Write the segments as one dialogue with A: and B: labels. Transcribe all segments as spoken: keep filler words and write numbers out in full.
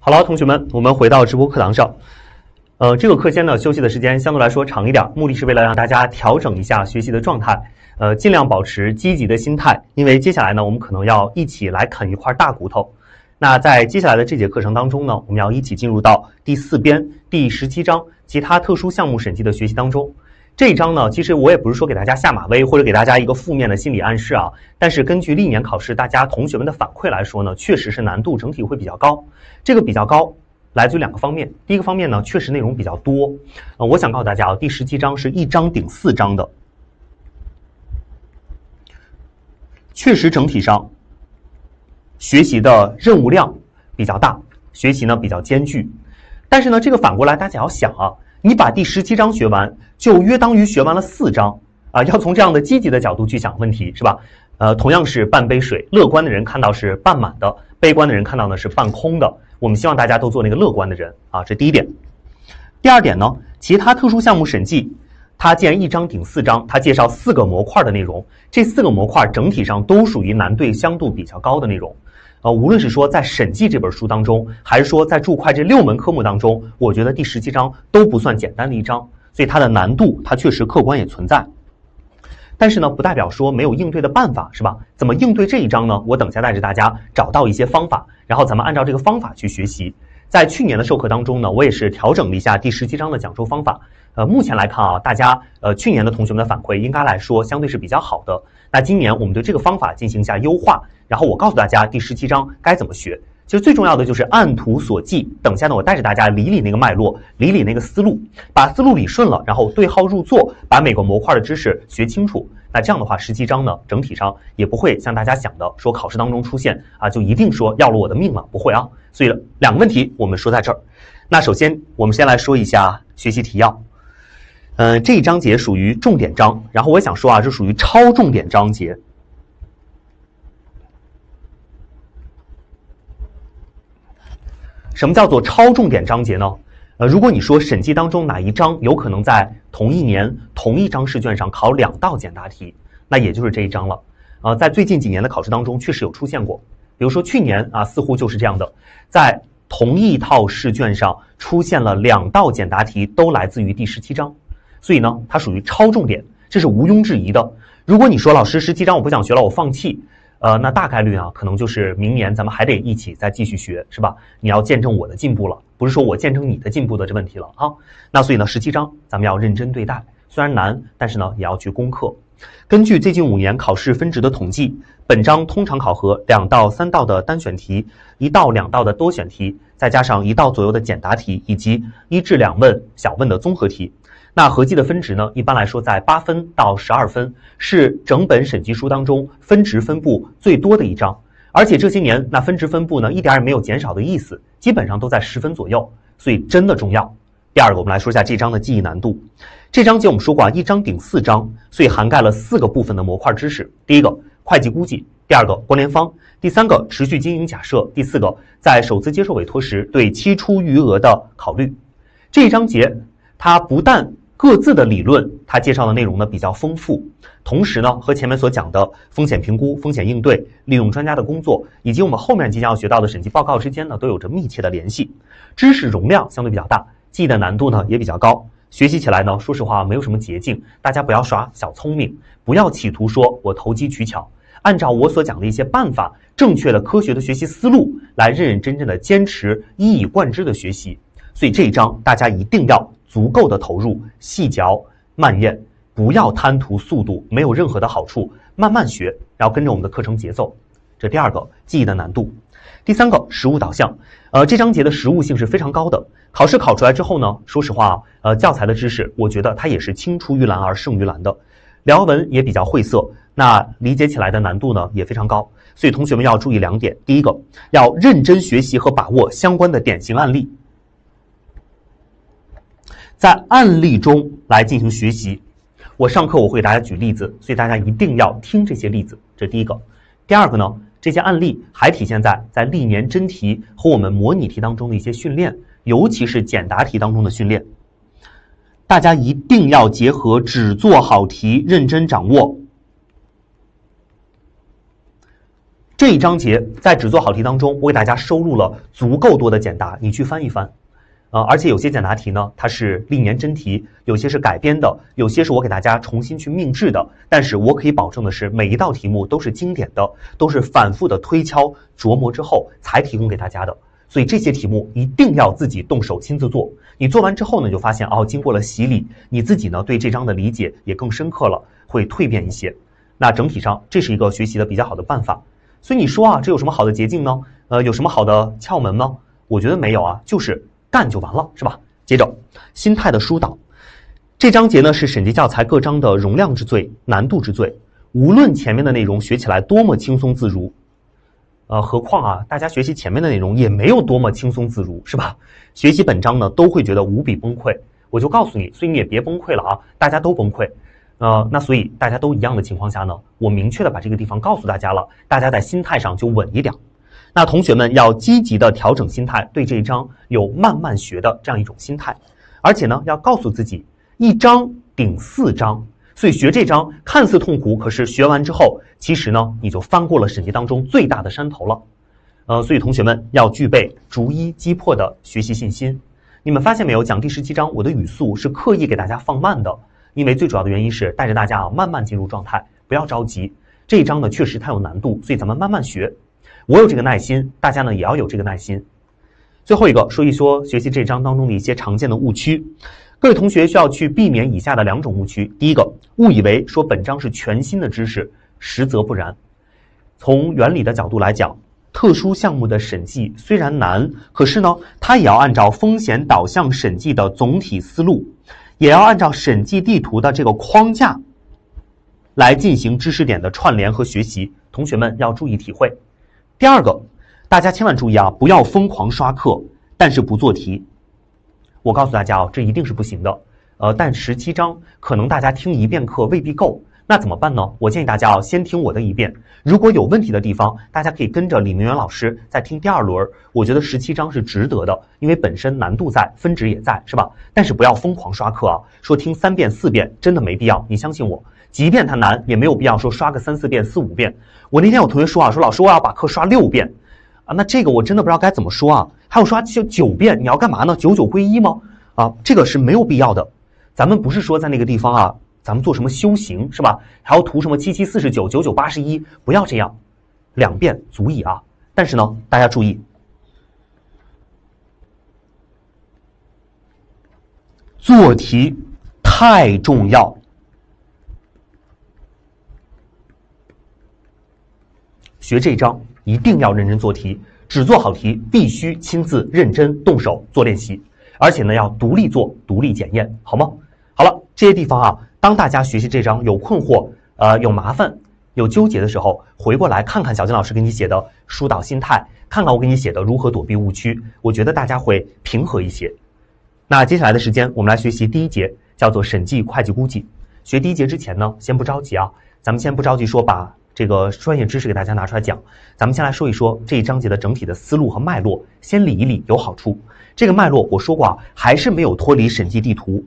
A: 好了，同学们，我们回到直播课堂上。呃，这个课间呢，休息的时间相对来说长一点，目的是为了让大家调整一下学习的状态，呃，尽量保持积极的心态，因为接下来呢，我们可能要一起来啃一块大骨头。那在接下来的这节课程当中呢，我们要一起进入到第四编第十七章其他特殊项目审计的学习当中。这一章呢，其实我也不是说给大家下马威或者给大家一个负面的心理暗示啊，但是根据历年考试大家同学们的反馈来说呢，确实是难度整体会比较高。这个比较高来自于两个方面，第一个方面呢，确实内容比较多。呃，我想告诉大家啊，第十七章是一章顶四章的，确实整体上学习的任务量比较大，学习呢比较艰巨。但是呢，这个反过来大家要想啊，你把第十七章学完，就约当于学完了四章啊。要从这样的积极的角度去想问题，是吧？呃，同样是半杯水，乐观的人看到是半满的，悲观的人看到呢是半空的。我们希望大家都做那个乐观的人啊，这第一点。第二点呢，其他特殊项目审计，它既然一章顶四章，它介绍四个模块的内容，这四个模块整体上都属于难对相度比较高的内容。呃，无论是说在审计这本书当中，还是说在注会这六门科目当中，我觉得第十七章都不算简单的一章，所以它的难度它确实客观也存在。但是呢，不代表说没有应对的办法，是吧？怎么应对这一章呢？我等下带着大家找到一些方法，然后咱们按照这个方法去学习。在去年的授课当中呢，我也是调整了一下第十七章的讲授方法。呃，目前来看啊，大家呃去年的同学们的反馈应该来说相对是比较好的。那今年我们对这个方法进行一下优化，然后我告诉大家第十七章该怎么学。其实最重要的就是按图索骥。等下呢，我带着大家理理那个脉络，理理那个思路，把思路理顺了，然后对号入座，把每个模块的知识学清楚。那这样的话，十七章呢，整体上也不会像大家想的说考试当中出现啊，就一定说要了我的命了，不会啊。所以两个问题我们说在这儿。那首先我们先来说一下学习提要。嗯、呃，这一章节属于重点章，然后我想说啊，这属于超重点章节。什么叫做超重点章节呢？呃，如果你说审计当中哪一章有可能在同一年同一张试卷上考两道简答题，那也就是这一章了。呃，在最近几年的考试当中确实有出现过，比如说去年啊，似乎就是这样的，在同一套试卷上出现了两道简答题都来自于第十七章，所以呢，它属于超重点，这是毋庸置疑的。如果你说老师十七章我不想学了，我放弃。呃，那大概率啊，可能就是明年咱们还得一起再继续学，是吧？你要见证我的进步了，不是说我见证你的进步的这问题了啊。那所以呢，十七章咱们要认真对待，虽然难，但是呢也要去攻克。根据最近五年考试分值的统计，本章通常考核两到三道的单选题，一到两道的多选题，再加上一道左右的简答题，以及一至两问小问的综合题。那合计的分值呢，一般来说在八分到十二分，是整本审计书当中分值分布最多的一章。而且这些年那分值分布呢，一点也没有减少的意思，基本上都在十分左右，所以真的重要。第二个，我们来说一下这章的记忆难度。这章节我们说过啊，一章顶四章，所以涵盖了四个部分的模块知识。第一个，会计估计；第二个，关联方；第三个，持续经营假设；第四个，在首次接受委托时对期初余额的考虑。这一章节它不但各自的理论，它介绍的内容呢比较丰富，同时呢和前面所讲的风险评估、风险应对、利用专家的工作，以及我们后面即将要学到的审计报告之间呢都有着密切的联系。知识容量相对比较大，记忆的难度呢也比较高。学习起来呢，说实话没有什么捷径，大家不要耍小聪明，不要企图说我投机取巧，按照我所讲的一些办法，正确的科学的学习思路来认认真真的坚持一以贯之的学习。所以这一章大家一定要足够的投入，细嚼慢咽，不要贪图速度，没有任何的好处，慢慢学，然后跟着我们的课程节奏。这第二个，记忆的难度。第三个，实务导向。呃，这章节的实务性是非常高的。考试考出来之后呢，说实话，呃，教材的知识，我觉得它也是青出于蓝而胜于蓝的。辽文也比较晦涩，那理解起来的难度呢也非常高。所以同学们要注意两点：第一个，要认真学习和把握相关的典型案例。在案例中来进行学习，我上课我会给大家举例子，所以大家一定要听这些例子，这第一个。第二个呢，这些案例还体现在在历年真题和我们模拟题当中的一些训练，尤其是简答题当中的训练。大家一定要结合只做好题，认真掌握。 这一章节在只做好题当中，我给大家收录了足够多的简答，你去翻一翻。呃，而且有些简答题呢，它是历年真题，有些是改编的，有些是我给大家重新去命制的。但是我可以保证的是，每一道题目都是经典的，都是反复的推敲琢磨之后才提供给大家的。所以这些题目一定要自己动手亲自做。你做完之后呢，你就发现哦，经过了洗礼，你自己呢对这章的理解也更深刻了，会蜕变一些。那整体上这是一个学习的比较好的办法。所以你说啊，这有什么好的捷径呢？呃，有什么好的窍门吗？我觉得没有啊，就是干就完了，是吧？接着，心态的疏导，这章节呢是审计教材各章的容量之最、难度之最。无论前面的内容学起来多么轻松自如，呃，何况啊，大家学习前面的内容也没有多么轻松自如，是吧？学习本章呢，都会觉得无比崩溃。我就告诉你，所以你也别崩溃了啊，大家都崩溃。呃，那所以大家都一样的情况下呢，我明确的把这个地方告诉大家了，大家在心态上就稳一点。那同学们要积极的调整心态，对这一章有慢慢学的这样一种心态，而且呢，要告诉自己一章顶四章，所以学这章看似痛苦，可是学完之后，其实呢，你就翻过了审计当中最大的山头了。呃，所以同学们要具备逐一击破的学习信心。你们发现没有，讲第十七章我的语速是刻意给大家放慢的，因为最主要的原因是带着大家啊慢慢进入状态，不要着急。这一章呢确实它有难度，所以咱们慢慢学。我有这个耐心，大家呢也要有这个耐心。最后一个说一说学习这章当中的一些常见的误区，各位同学需要去避免以下的两种误区。第一个，误以为说本章是全新的知识，实则不然。从原理的角度来讲，特殊项目的审计虽然难，可是呢，它也要按照风险导向审计的总体思路，也要按照审计地图的这个框架来进行知识点的串联和学习。同学们要注意体会。第二个，大家千万注意啊，不要疯狂刷课，但是不做题。我告诉大家啊，这一定是不行的。呃，但十七章可能大家听一遍课未必够，那怎么办呢？我建议大家啊，先听我的一遍。如果有问题的地方，大家可以跟着李明远老师再听第二轮。我觉得十七章是值得的，因为本身难度在，分值也在，是吧？但是不要疯狂刷课啊，说听三遍四遍真的没必要，你相信我。即便它难，也没有必要说刷个三四遍、四五遍。我那天有同学说啊，说老师我要把课刷六遍啊，那这个我真的不知道该怎么说啊。还有刷就九遍，你要干嘛呢？九九归一吗？啊，这个是没有必要的。咱们不是说在那个地方啊，咱们做什么修行是吧？还要图什么七七四十九、九九八十一？不要这样，两遍足矣啊。但是呢，大家注意，做题太重要。学这一章一定要认真做题，只做好题必须亲自认真动手做练习，而且呢要独立做、独立检验，好吗？好了，这些地方啊，当大家学习这章有困惑、呃有麻烦、有纠结的时候，回过来看看小金老师给你写的疏导心态，看看我给你写的如何躲避误区，我觉得大家会平和一些。那接下来的时间，我们来学习第一节，叫做审计会计估计。学第一节之前呢，先不着急啊，咱们先不着急说把这个专业知识给大家拿出来讲，咱们先来说一说这一章节的整体的思路和脉络，先理一理有好处。这个脉络我说过啊，还是没有脱离审计地图。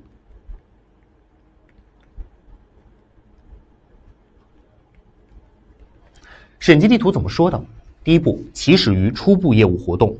A: 审计地图怎么说的？第一步，起始于初步业务活动。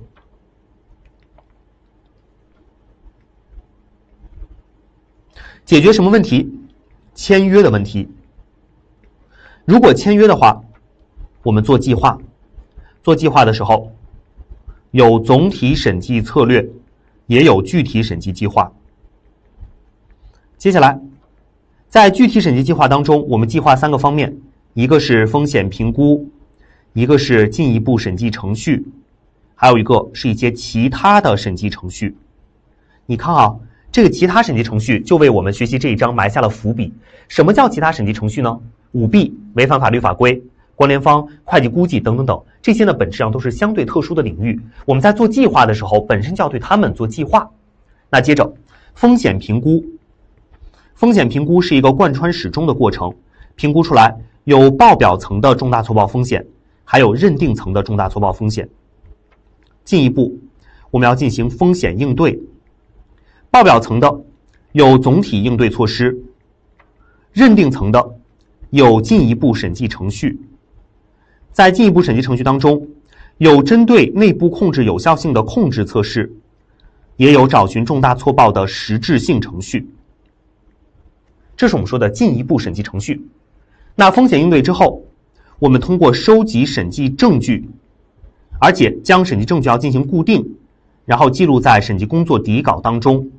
A: 解决什么问题？签约的问题。如果签约的话，我们做计划，做计划的时候，有总体审计策略，也有具体审计计划。接下来，在具体审计计划当中，我们计划三个方面，一个是风险评估，一个是进一步审计程序，还有一个是一些其他的审计程序。你看啊，这个其他审计程序就为我们学习这一章埋下了伏笔。什么叫其他审计程序呢？舞弊、违反法律法规、关联方、会计估计等等等，这些呢本质上都是相对特殊的领域。我们在做计划的时候，本身就要对他们做计划。那接着，风险评估，风险评估是一个贯穿始终的过程，评估出来有报表层的重大错报风险，还有认定层的重大错报风险。进一步，我们要进行风险应对，报表层的有总体应对措施，认定层的有进一步审计程序， 在进一步审计程序当中，有针对内部控制有效性的控制测试，也有找寻重大错报的实质性程序。这是我们说的进一步审计程序。那风险应对之后，我们通过收集审计证据，而且将审计证据要进行固定，然后记录在审计工作底稿当中。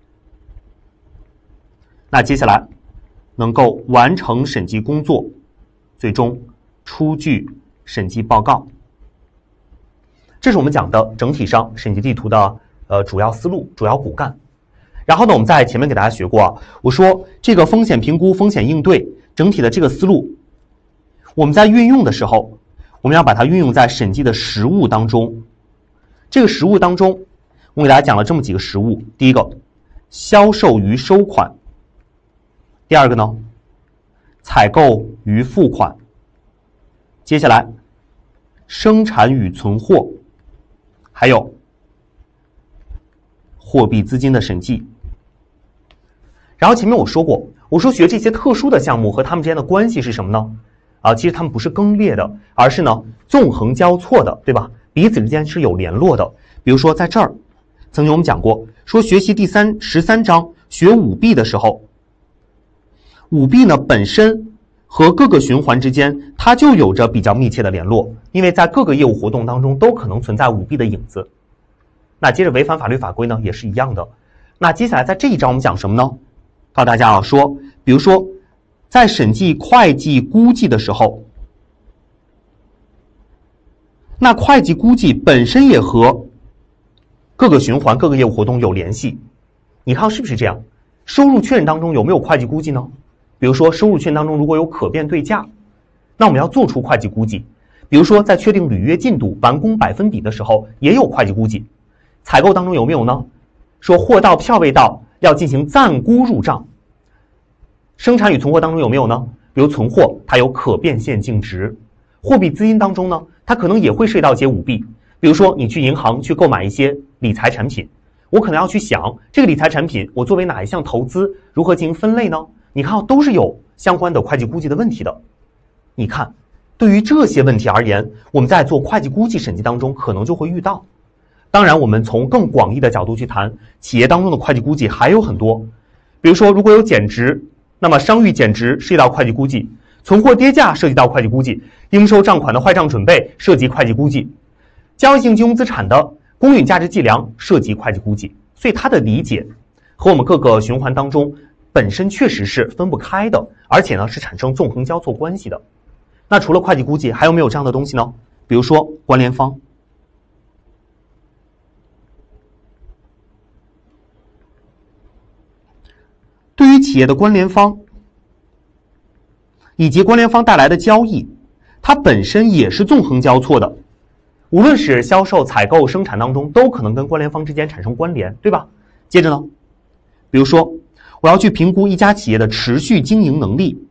A: 那接下来能够完成审计工作，最终出具审计报告。这是我们讲的整体上审计地图的呃主要思路、主要骨干。然后呢，我们在前面给大家学过啊，我说这个风险评估、风险应对整体的这个思路，我们在运用的时候，我们要把它运用在审计的实务当中。这个实务当中，我给大家讲了这么几个实务：第一个，销售与收款；第二个呢，采购与付款；接下来，生产与存货，还有货币资金的审计。然后前面我说过，我说学这些特殊的项目和它们之间的关系是什么呢？啊，其实它们不是更列的，而是呢纵横交错的，对吧？彼此之间是有联络的。比如说在这儿，曾经我们讲过，说学习第三十三章学五 B 的时候，五 B 呢本身和各个循环之间，它就有着比较密切的联络，因为在各个业务活动当中都可能存在五 B 的影子。那接着违反法律法规呢，也是一样的。那接下来在这一章我们讲什么呢？告诉大家啊，说，比如说在审计会计估计的时候，那会计估计本身也和各个循环、各个业务活动有联系。你看是不是这样？收入确认当中有没有会计估计呢？比如说收入确认当中如果有可变对价，那我们要做出会计估计。比如说在确定履约进度、完工百分比的时候，也有会计估计。采购当中有没有呢？说货到票未到，要进行暂估入账。生产与存货当中有没有呢？比如存货它有可变现净值。货币资金当中呢，它可能也会涉及到一些舞弊。比如说你去银行去购买一些理财产品，我可能要去想这个理财产品我作为哪一项投资，如何进行分类呢？你看都是有相关的会计估计的问题的。你看对于这些问题而言，我们在做会计估计审计当中可能就会遇到。当然我们从更广义的角度去谈，企业当中的会计估计还有很多。比如说如果有减值，那么商誉减值涉及到会计估计，存货跌价涉及到会计估计，应收账款的坏账准备涉及会计估计，交易性金融资产的公允价值计量涉及会计估计。所以它的理解和我们各个循环当中本身确实是分不开的，而且呢是产生纵横交错关系的。那除了会计估计还有没有这样的东西呢？比如说关联方。对于企业的关联方以及关联方带来的交易，它本身也是纵横交错的，无论是销售、采购、生产当中都可能跟关联方之间产生关联，对吧？接着呢，比如说我要去评估一家企业的持续经营能力，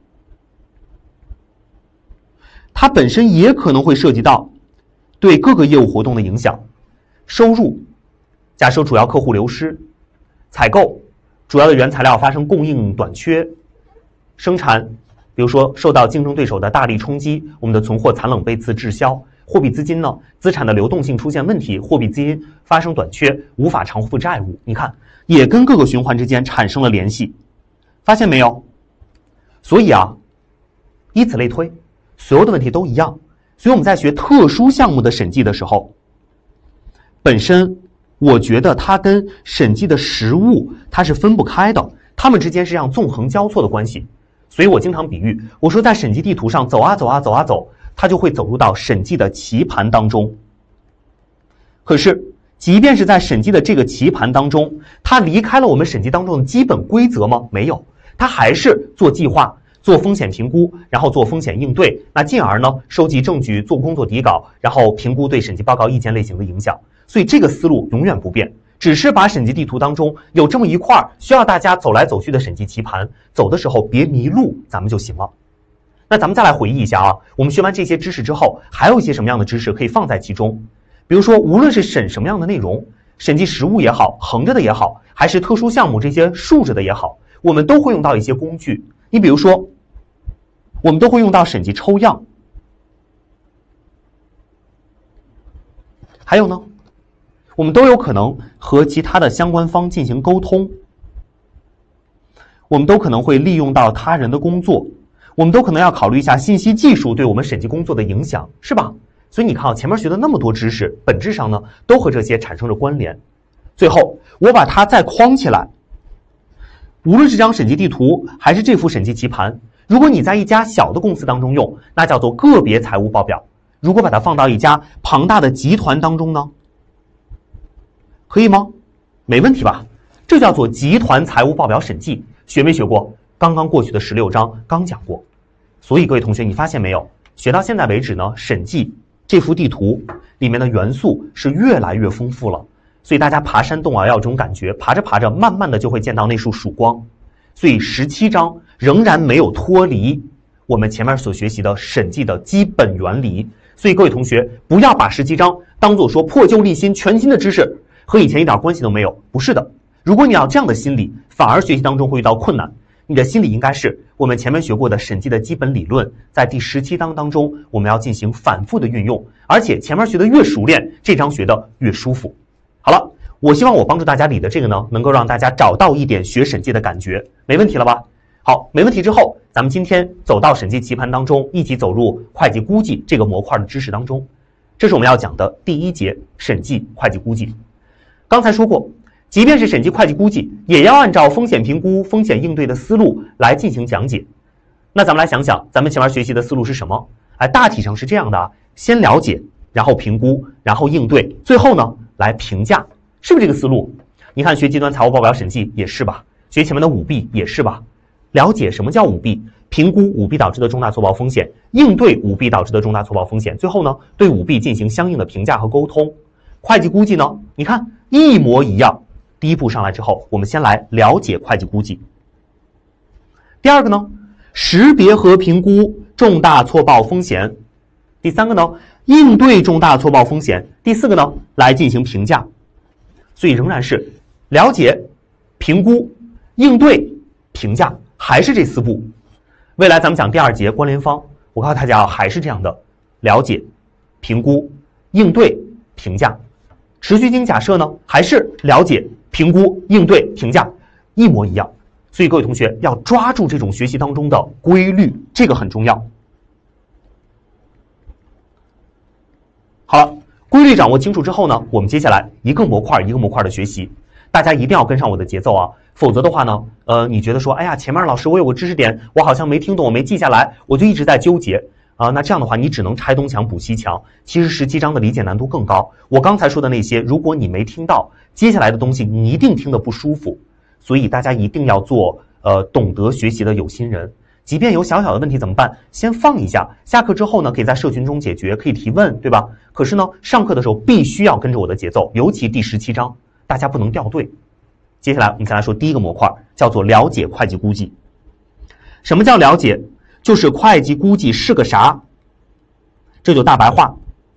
A: 它本身也可能会涉及到对各个业务活动的影响。收入，假设主要客户流失；采购，主要的原材料发生供应短缺；生产，比如说受到竞争对手的大力冲击，我们的存货残冷被次滞销；货币资金呢，资产的流动性出现问题，货币资金发生短缺，无法偿付债务。你看，也跟各个循环之间产生了联系，发现没有？所以啊，以此类推，所有的问题都一样。所以我们在学特殊项目的审计的时候，本身我觉得它跟审计的实务它是分不开的，它们之间是这样纵横交错的关系。所以我经常比喻，我说在审计地图上走啊走啊走啊走，它就会走入到审计的棋盘当中。可是即便是在审计的这个棋盘当中，它离开了我们审计当中的基本规则吗？没有，它还是做计划、做风险评估，然后做风险应对，那进而呢收集证据、做工作底稿，然后评估对审计报告意见类型的影响。所以这个思路永远不变，只是把审计地图当中有这么一块需要大家走来走去的审计棋盘，走的时候别迷路，咱们就行了。那咱们再来回忆一下啊，我们学完这些知识之后，还有一些什么样的知识可以放在其中？比如说，无论是审什么样的内容，审计实务也好，横着的也好，还是特殊项目这些竖着的也好，我们都会用到一些工具。你比如说，我们都会用到审计抽样。 还有呢，我们都有可能和其他的相关方进行沟通，我们都可能会利用到他人的工作，我们都可能要考虑一下信息技术对我们审计工作的影响，是吧？所以你看啊，前面学的那么多知识，本质上呢都和这些产生着关联。最后我把它再框起来，无论是这张审计地图还是这幅审计棋盘，如果你在一家小的公司当中用，那叫做个别财务报表；如果把它放到一家庞大的集团当中呢，可以吗？没问题吧？这叫做集团财务报表审计，学没学过？刚刚过去的十六章刚讲过。所以各位同学，你发现没有？学到现在为止呢，审计这幅地图里面的元素是越来越丰富了。所以大家爬山洞啊，要有这种感觉，爬着爬着，慢慢的就会见到那束曙光。所以十七章仍然没有脱离我们前面所学习的审计的基本原理。所以各位同学，不要把十七章当做说破旧立新、全新的知识，和以前一点关系都没有。不是的，如果你要这样的心理，反而学习当中会遇到困难。你的心理应该是我们前面学过的审计的基本理论，在第十七章当中我们要进行反复的运用，而且前面学的越熟练，这章学的越舒服。好了，我希望我帮助大家理的这个呢，能够让大家找到一点学审计的感觉，没问题了吧？好，没问题之后，咱们今天走到审计棋盘当中，一起走入会计估计这个模块的知识当中。这是我们要讲的第一节审计会计估计。刚才说过，即便是审计会计估计，也要按照风险评估、风险应对的思路来进行讲解。那咱们来想想，咱们前面学习的思路是什么？哎，大体上是这样的啊，先了解，然后评估，然后应对，最后呢来评价，是不是这个思路？你看学集团财务报表审计也是吧？学前面的舞弊也是吧？了解什么叫舞弊，评估舞弊导致的重大错报风险，应对舞弊导致的重大错报风险，最后呢对舞弊进行相应的评价和沟通。会计估计呢，你看一模一样。第一步上来之后，我们先来了解会计估计。第二个呢，识别和评估重大错报风险。第三个呢，应对重大错报风险。第四个呢，来进行评价。所以仍然是了解、评估、应对、评价，还是这四步。未来咱们讲第二节关联方，我告诉大家啊，还是这样的：了解、评估、应对、评价。持续经假设呢，还是了解、评估、应对、评价，一模一样。所以各位同学要抓住这种学习当中的规律，这个很重要。好了，规律掌握清楚之后呢，我们接下来一个模块一个模块的学习，大家一定要跟上我的节奏啊，否则的话呢，呃，你觉得说，哎呀，前面老师我有个知识点，我好像没听懂，我没记下来，我就一直在纠结。啊，那这样的话，你只能拆东墙补西墙。其实十七章的理解难度更高。我刚才说的那些，如果你没听到，接下来的东西你一定听得不舒服。所以大家一定要做呃懂得学习的有心人。即便有小小的问题怎么办？先放一下，下课之后呢，可以在社群中解决，可以提问，对吧？可是呢，上课的时候必须要跟着我的节奏，尤其第十七章，大家不能掉队。接下来我们再来说第一个模块，叫做了解会计估计。什么叫了解？就是会计估计是个啥，这就大白话。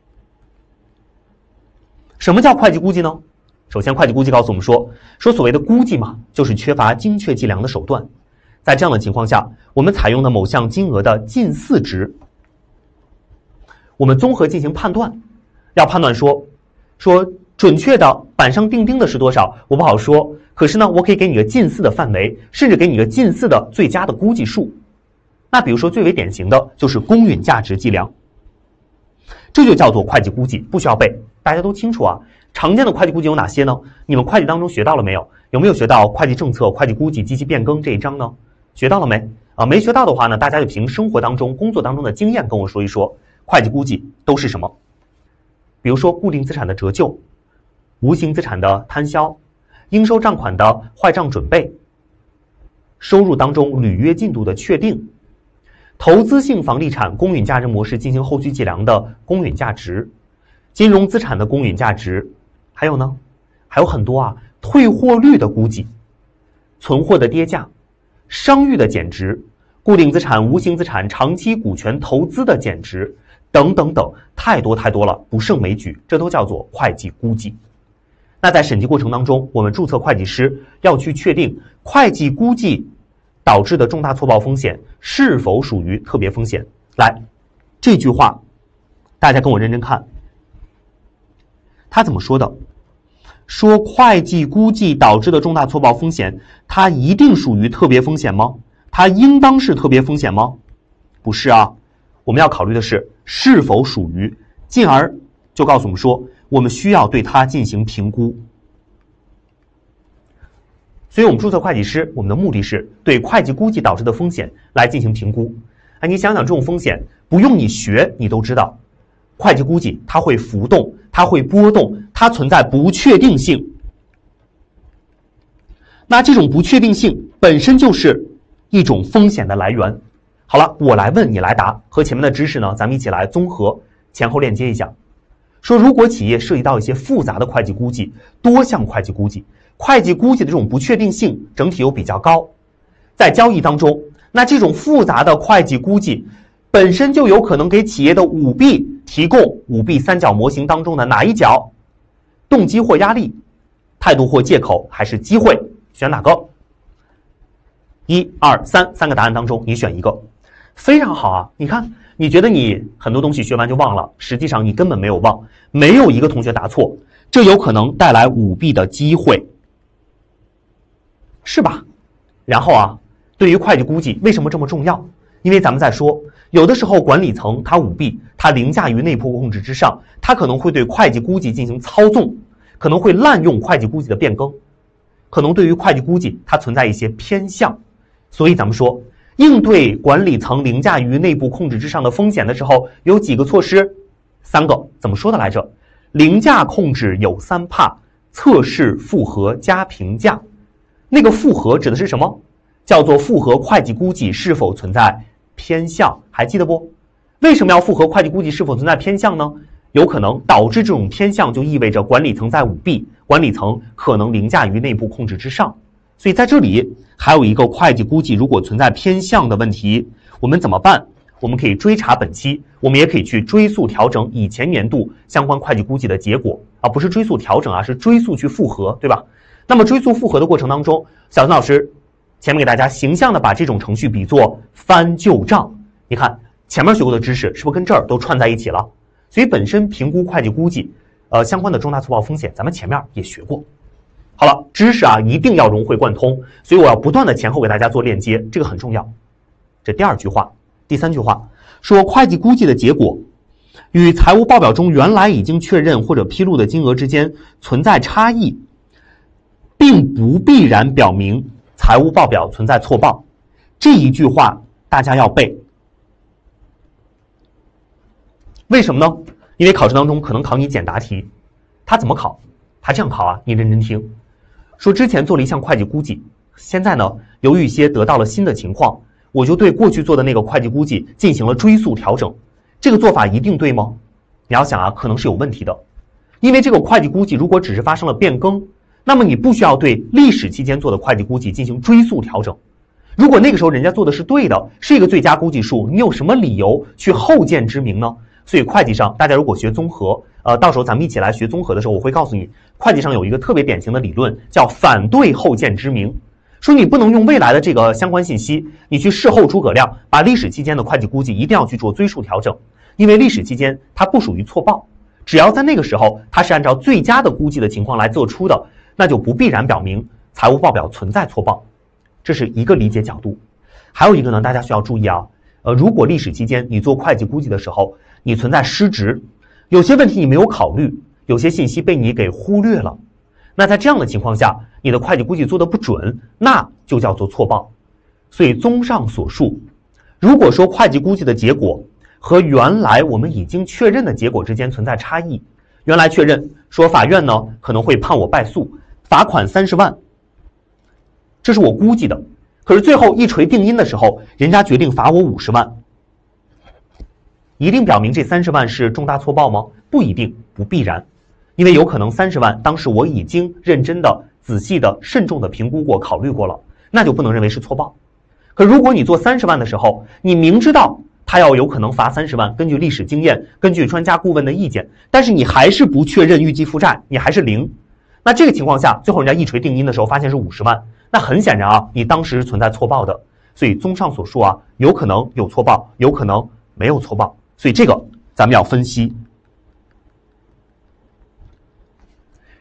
A: 什么叫会计估计呢？首先，会计估计告诉我们说，说所谓的估计嘛，就是缺乏精确计量的手段。在这样的情况下，我们采用的某项金额的近似值，我们综合进行判断。要判断说，说准确的板上钉钉的是多少，我不好说。可是呢，我可以给你个近似的范围，甚至给你个近似的最佳的估计数。那比如说最为典型的就是公允价值计量，这就叫做会计估计，不需要背，大家都清楚啊。常见的会计估计有哪些呢？你们会计当中学到了没有？有没有学到会计政策、会计估计、积极变更这一章呢？学到了没？啊，没学到的话呢，大家就凭生活当中、工作当中的经验跟我说一说，会计估计都是什么？比如说固定资产的折旧、无形资产的摊销、应收账款的坏账准备、收入当中履约进度的确定、投资性房地产公允价值模式进行后续计量的公允价值、金融资产的公允价值，还有呢，还有很多啊，退货率的估计、存货的跌价、商誉的减值、固定资产、无形资产、长期股权投资的减值等等等，太多太多了，不胜枚举，这都叫做会计估计。那在审计过程当中，我们注册会计师要去确定会计估计导致的重大错报风险是否属于特别风险。来，这句话大家跟我认真看， 他怎么说的？说会计估计导致的重大错报风险，它一定属于特别风险吗？它应当是特别风险吗？不是啊，我们要考虑的是是否属于，进而就告诉我们说，我们需要对它进行评估。所以我们注册会计师，我们的目的是对会计估计导致的风险来进行评估。哎，你想想这种风险，不用你学，你都知道，会计估计它会浮动，它会波动，它存在不确定性。那这种不确定性本身就是一种风险的来源。好了，我来问，你来答，和前面的知识呢，咱们一起来综合前后链接一下。说如果企业涉及到一些复杂的会计估计、多项会计估计，会计估计的这种不确定性整体又比较高，在交易当中，那这种复杂的会计估计本身就有可能给企业的舞弊提供舞弊三角模型当中的哪一角？动机或压力，态度或借口，还是机会？选哪个？一、二、三，三个答案当中你选一个。非常好啊！你看，你觉得你很多东西学完就忘了，实际上你根本没有忘，没有一个同学答错，这有可能带来舞弊的机会，是吧？然后啊，对于会计估计为什么这么重要？因为咱们在说，有的时候管理层它舞弊，它凌驾于内部控制之上，它可能会对会计估计进行操纵，可能会滥用会计估计的变更，可能对于会计估计它存在一些偏向，所以咱们说，应对管理层凌驾于内部控制之上的风险的时候，有几个措施？三个。怎么说的来着？凌驾控制有三怕：测试、复核加评价。那个复核指的是什么？叫做复核会计估计是否存在偏向，还记得不？为什么要复核会计估计是否存在偏向呢？有可能导致这种偏向就意味着管理层在舞弊，管理层可能凌驾于内部控制之上。所以在这里还有一个会计估计如果存在偏向的问题，我们怎么办？我们可以追查本期，我们也可以去追溯调整以前年度相关会计估计的结果啊，不是追溯调整啊，是追溯去复核，对吧？那么追溯复核的过程当中，小孙老师前面给大家形象的把这种程序比作翻旧账。你看前面学过的知识是不是跟这儿都串在一起了？所以本身评估会计估计呃相关的重大错报风险咱们前面也学过。好了，知识啊一定要融会贯通，所以我要不断的前后给大家做链接，这个很重要。这第二句话，第三句话说会计估计的结果与财务报表中原来已经确认或者披露的金额之间存在差异，并不必然表明财务报表存在错报。这一句话大家要背。为什么呢？因为考试当中可能考你简答题，他怎么考？他这样考啊，你认真听。说之前做了一项会计估计，现在呢，由于一些得到了新的情况，我就对过去做的那个会计估计进行了追溯调整。这个做法一定对吗？你要想啊，可能是有问题的。因为这个会计估计如果只是发生了变更，那么你不需要对历史期间做的会计估计进行追溯调整。如果那个时候人家做的是对的，是一个最佳估计数，你有什么理由去后见之明呢？所以会计上大家如果学综合，呃，到时候咱们一起来学综合的时候，我会告诉你，会计上有一个特别典型的理论叫反对后见之明，说你不能用未来的这个相关信息，你去事后诸葛亮，把历史期间的会计估计一定要去做追溯调整，因为历史期间它不属于错报，只要在那个时候它是按照最佳的估计的情况来做出的，那就不必然表明财务报表存在错报。这是一个理解角度。还有一个呢，大家需要注意啊，呃，如果历史期间你做会计估计的时候，你存在失职，有些问题你没有考虑，有些信息被你给忽略了，那在这样的情况下，你的会计估计做的不准，那就叫做错报。所以综上所述，如果说会计估计的结果和原来我们已经确认的结果之间存在差异，原来确认说法院呢可能会判我败诉，罚款三十万，这是我估计的，可是最后一锤定音的时候，人家决定罚我五十万，一定表明这三十万是重大错报吗？不一定，不必然，因为有可能三十万当时我已经认真的、仔细的、慎重的评估过、考虑过了，那就不能认为是错报。可如果你做三十万的时候，你明知道他要有可能罚三十万，根据历史经验，根据专家顾问的意见，但是你还是不确认预计负债，你还是零，那这个情况下，最后人家一锤定音的时候发现是五十万，那很显然啊，你当时是存在错报的。所以综上所述啊，有可能有错报，有可能没有错报，所以这个咱们要分析。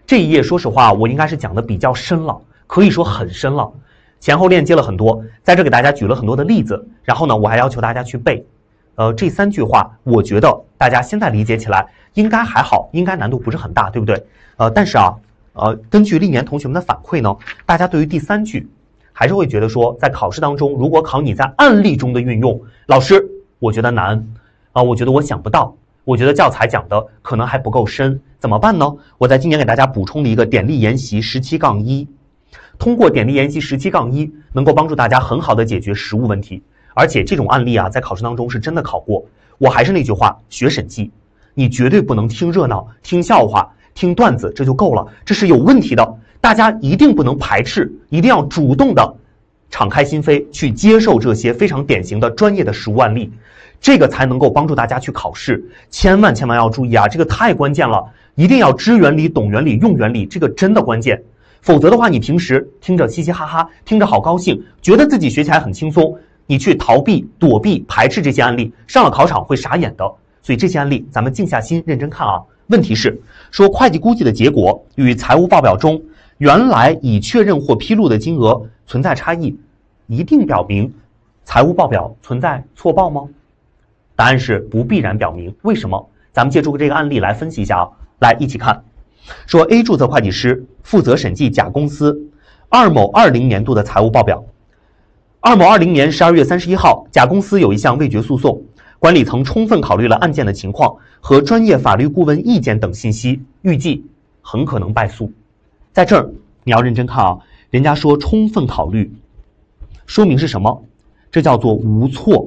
A: 这一页说实话，我应该是讲的比较深了，可以说很深了，前后链接了很多，在这给大家举了很多的例子，然后呢，我还要求大家去背。呃，这三句话，我觉得大家现在理解起来应该还好，应该难度不是很大，对不对？呃，但是啊，呃，根据历年同学们的反馈呢，大家对于第三句还是会觉得说，在考试当中，如果考你在案例中的运用，老师，我觉得难啊、呃，我觉得我想不到，我觉得教材讲的可能还不够深，怎么办呢？我在今年给大家补充了一个典例研习十七杠一，通过典例研习十七杠一，能够帮助大家很好的解决实务问题。而且这种案例啊，在考试当中是真的考过。我还是那句话，学审计，你绝对不能听热闹、听笑话、听段子，这就够了，这是有问题的。大家一定不能排斥，一定要主动的敞开心扉去接受这些非常典型的专业的实务案例，这个才能够帮助大家去考试。千万千万要注意啊，这个太关键了，一定要知原理、懂原理、用原理，这个真的关键。否则的话，你平时听着嘻嘻哈哈，听着好高兴，觉得自己学起来很轻松，你去逃避、躲避、排斥这些案例，上了考场会傻眼的。所以这些案例咱们静下心认真看啊。问题是说会计估计的结果与财务报表中原来已确认或披露的金额存在差异，一定表明财务报表存在错报吗？答案是不必然表明。为什么？咱们借助这个案例来分析一下啊。来一起看，说 A 注册会计师负责审计甲公司二某二零年度的财务报表。二某二零年十二月三十一号，甲公司有一项未决诉讼，管理层充分考虑了案件的情况和专业法律顾问意见等信息，预计很可能败诉。在这儿你要认真看啊，人家说充分考虑，说明是什么？这叫做无错，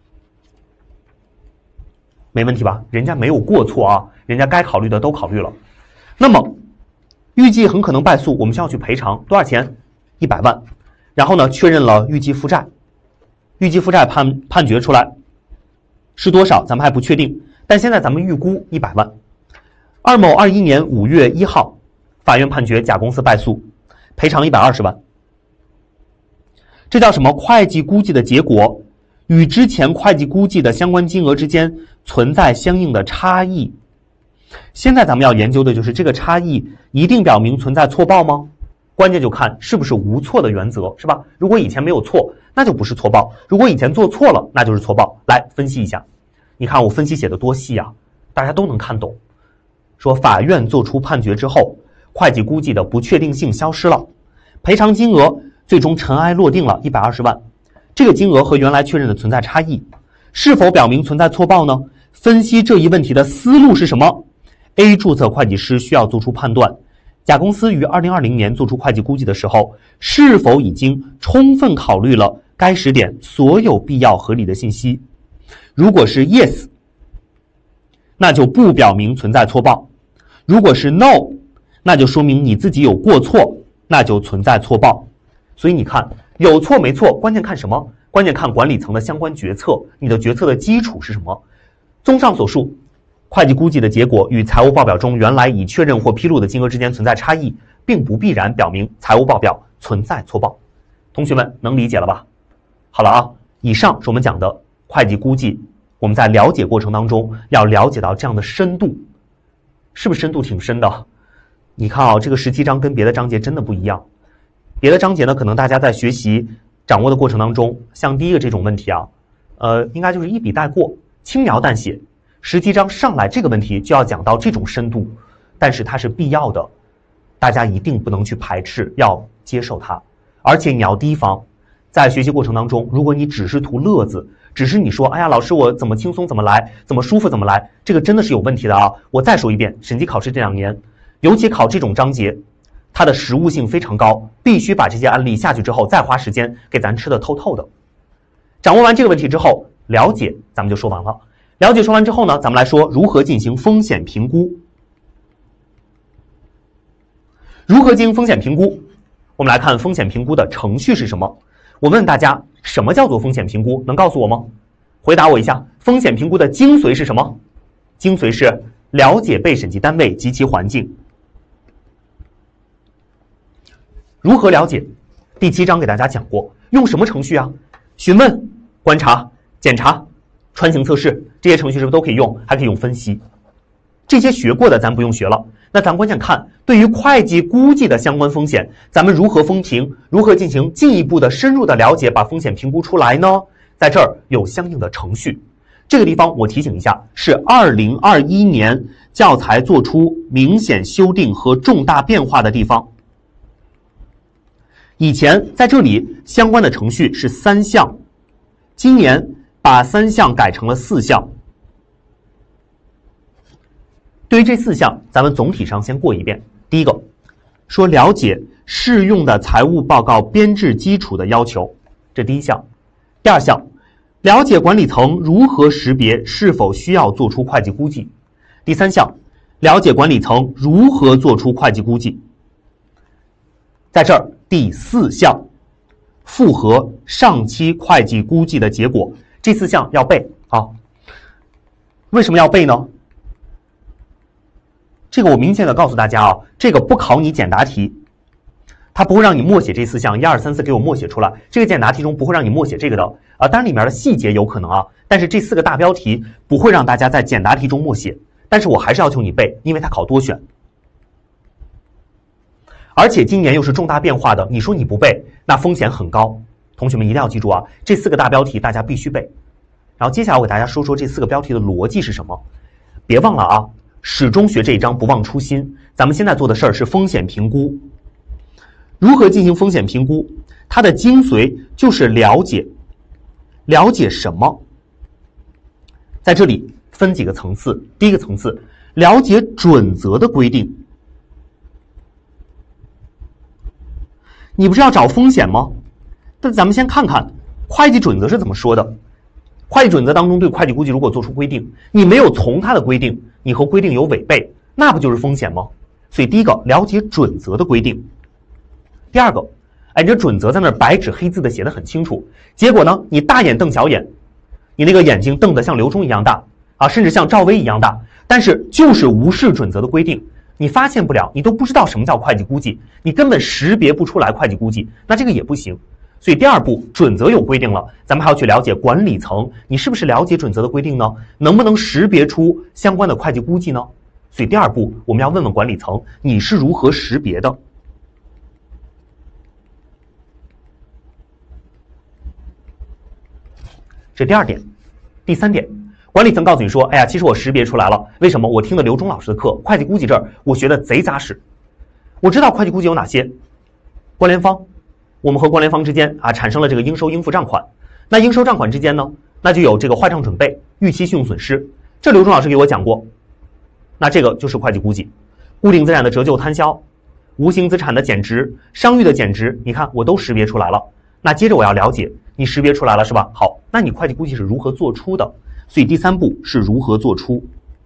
A: 没问题吧？人家没有过错啊，人家该考虑的都考虑了。那么预计很可能败诉，我们需要去赔偿多少钱？一百万。然后呢，确认了预计负债，预计负债判判决出来是多少？咱们还不确定，但现在咱们预估一百万。二某二一年五月一号，法院判决甲公司败诉，赔偿一百二十万。这叫什么？会计估计的结果与之前会计估计的相关金额之间存在相应的差异。现在咱们要研究的就是这个差异一定表明存在错报吗？关键就看是不是无错的原则，是吧？如果以前没有错，那就不是错报；如果以前做错了，那就是错报。来分析一下，你看我分析写的多细啊，大家都能看懂。说法院作出判决之后，会计估计的不确定性消失了，赔偿金额最终尘埃落定了一百二十万。这个金额和原来确认的存在差异，是否表明存在错报呢？分析这一问题的思路是什么？ A 注册会计师需要做出判断，甲公司于二零二零年做出会计估计的时候，是否已经充分考虑了该时点所有必要合理的信息？如果是 yes， 那就不表明存在错报；如果是 no， 那就说明你自己有过错，那就存在错报。所以你看，有错没错，关键看什么？关键看管理层的相关决策，你的决策的基础是什么？综上所述，会计估计的结果与财务报表中原来已确认或披露的金额之间存在差异，并不必然表明财务报表存在错报。同学们能理解了吧？好了啊，以上是我们讲的会计估计，我们在了解过程当中要了解到这样的深度，是不是深度挺深的？你看啊，这个十七章跟别的章节真的不一样。别的章节呢，可能大家在学习掌握的过程当中，像第一个这种问题啊，呃，应该就是一笔带过，轻描淡写。十七章上来这个问题就要讲到这种深度，但是它是必要的，大家一定不能去排斥，要接受它。而且你要提防，在学习过程当中，如果你只是图乐子，只是你说，哎呀，老师我怎么轻松怎么来，怎么舒服怎么来，这个真的是有问题的啊！我再说一遍，审计考试这两年，尤其考这种章节，它的实务性非常高，必须把这些案例下去之后，再花时间给咱吃的透透的。掌握完这个问题之后，了解咱们就说完了。了解说完之后呢，咱们来说如何进行风险评估。如何进行风险评估？我们来看风险评估的程序是什么。我问大家，什么叫做风险评估？能告诉我吗？回答我一下，风险评估的精髓是什么？精髓是了解被审计单位及其环境。如何了解？第七章给大家讲过，用什么程序啊？询问、观察、检查、穿行测试，这些程序是不是都可以用？还可以用分析。这些学过的咱不用学了， 那咱关键看对于会计估计的相关风险，咱们如何风评，如何进行进一步的深入的了解，把风险评估出来呢？在这儿有相应的程序。这个地方我提醒一下，是二零二一年教材做出明显修订和重大变化的地方。以前在这里相关的程序是三项，今年把三项改成了四项。对于这四项，咱们总体上先过一遍。第一个，说了解适用的财务报告编制基础的要求，这第一项。第二项，了解管理层如何识别是否需要做出会计估计。第三项，了解管理层如何做出会计估计。在这儿，第四项，复核上期会计估计的结果，这四项要背啊。为什么要背呢？这个我明确的告诉大家啊，这个不考你简答题，它不会让你默写这四项，一二三四给我默写出来。这个简答题中不会让你默写这个的啊，当然里面的细节有可能啊，但是这四个大标题不会让大家在简答题中默写，但是我还是要求你背，因为它考多选。而且今年又是重大变化的，你说你不背，那风险很高。同学们一定要记住啊，这四个大标题大家必须背。然后接下来我给大家说说这四个标题的逻辑是什么。别忘了啊，始终学这一章，不忘初心。咱们现在做的事儿是风险评估。如何进行风险评估？它的精髓就是了解，了解什么？在这里分几个层次。第一个层次，了解准则的规定。你不是要找风险吗？那咱们先看看会计准则是怎么说的。会计准则当中对会计估计如果做出规定，你没有从它的规定，你和规定有违背，那不就是风险吗？所以第一个，了解准则的规定。第二个，哎，你这准则在那儿白纸黑字的写得很清楚，结果呢，你大眼瞪小眼，你那个眼睛瞪得像刘忠一样大啊，甚至像赵薇一样大，但是就是无视准则的规定，你发现不了，你都不知道什么叫会计估计，你根本识别不出来会计估计，那这个也不行。所以第二步，准则有规定了，咱们还要去了解管理层，你是不是了解准则的规定呢？能不能识别出相关的会计估计呢？所以第二步，我们要问问管理层，你是如何识别的？这第二点。第三点，管理层告诉你说，哎呀，其实我识别出来了，为什么？我听了刘忠老师的课，会计估计这儿我学的贼扎实，我知道会计估计有哪些，关联方。我们和关联方之间啊产生了这个应收应付账款，那应收账款之间呢，那就有这个坏账准备、预期信用损失，这刘忠老师给我讲过，那这个就是会计估计。固定资产的折旧摊销、无形资产的减值、商誉的减值，你看我都识别出来了。那接着我要了解，你识别出来了是吧？好，那你会计估计是如何做出的？所以第三步是如何做出。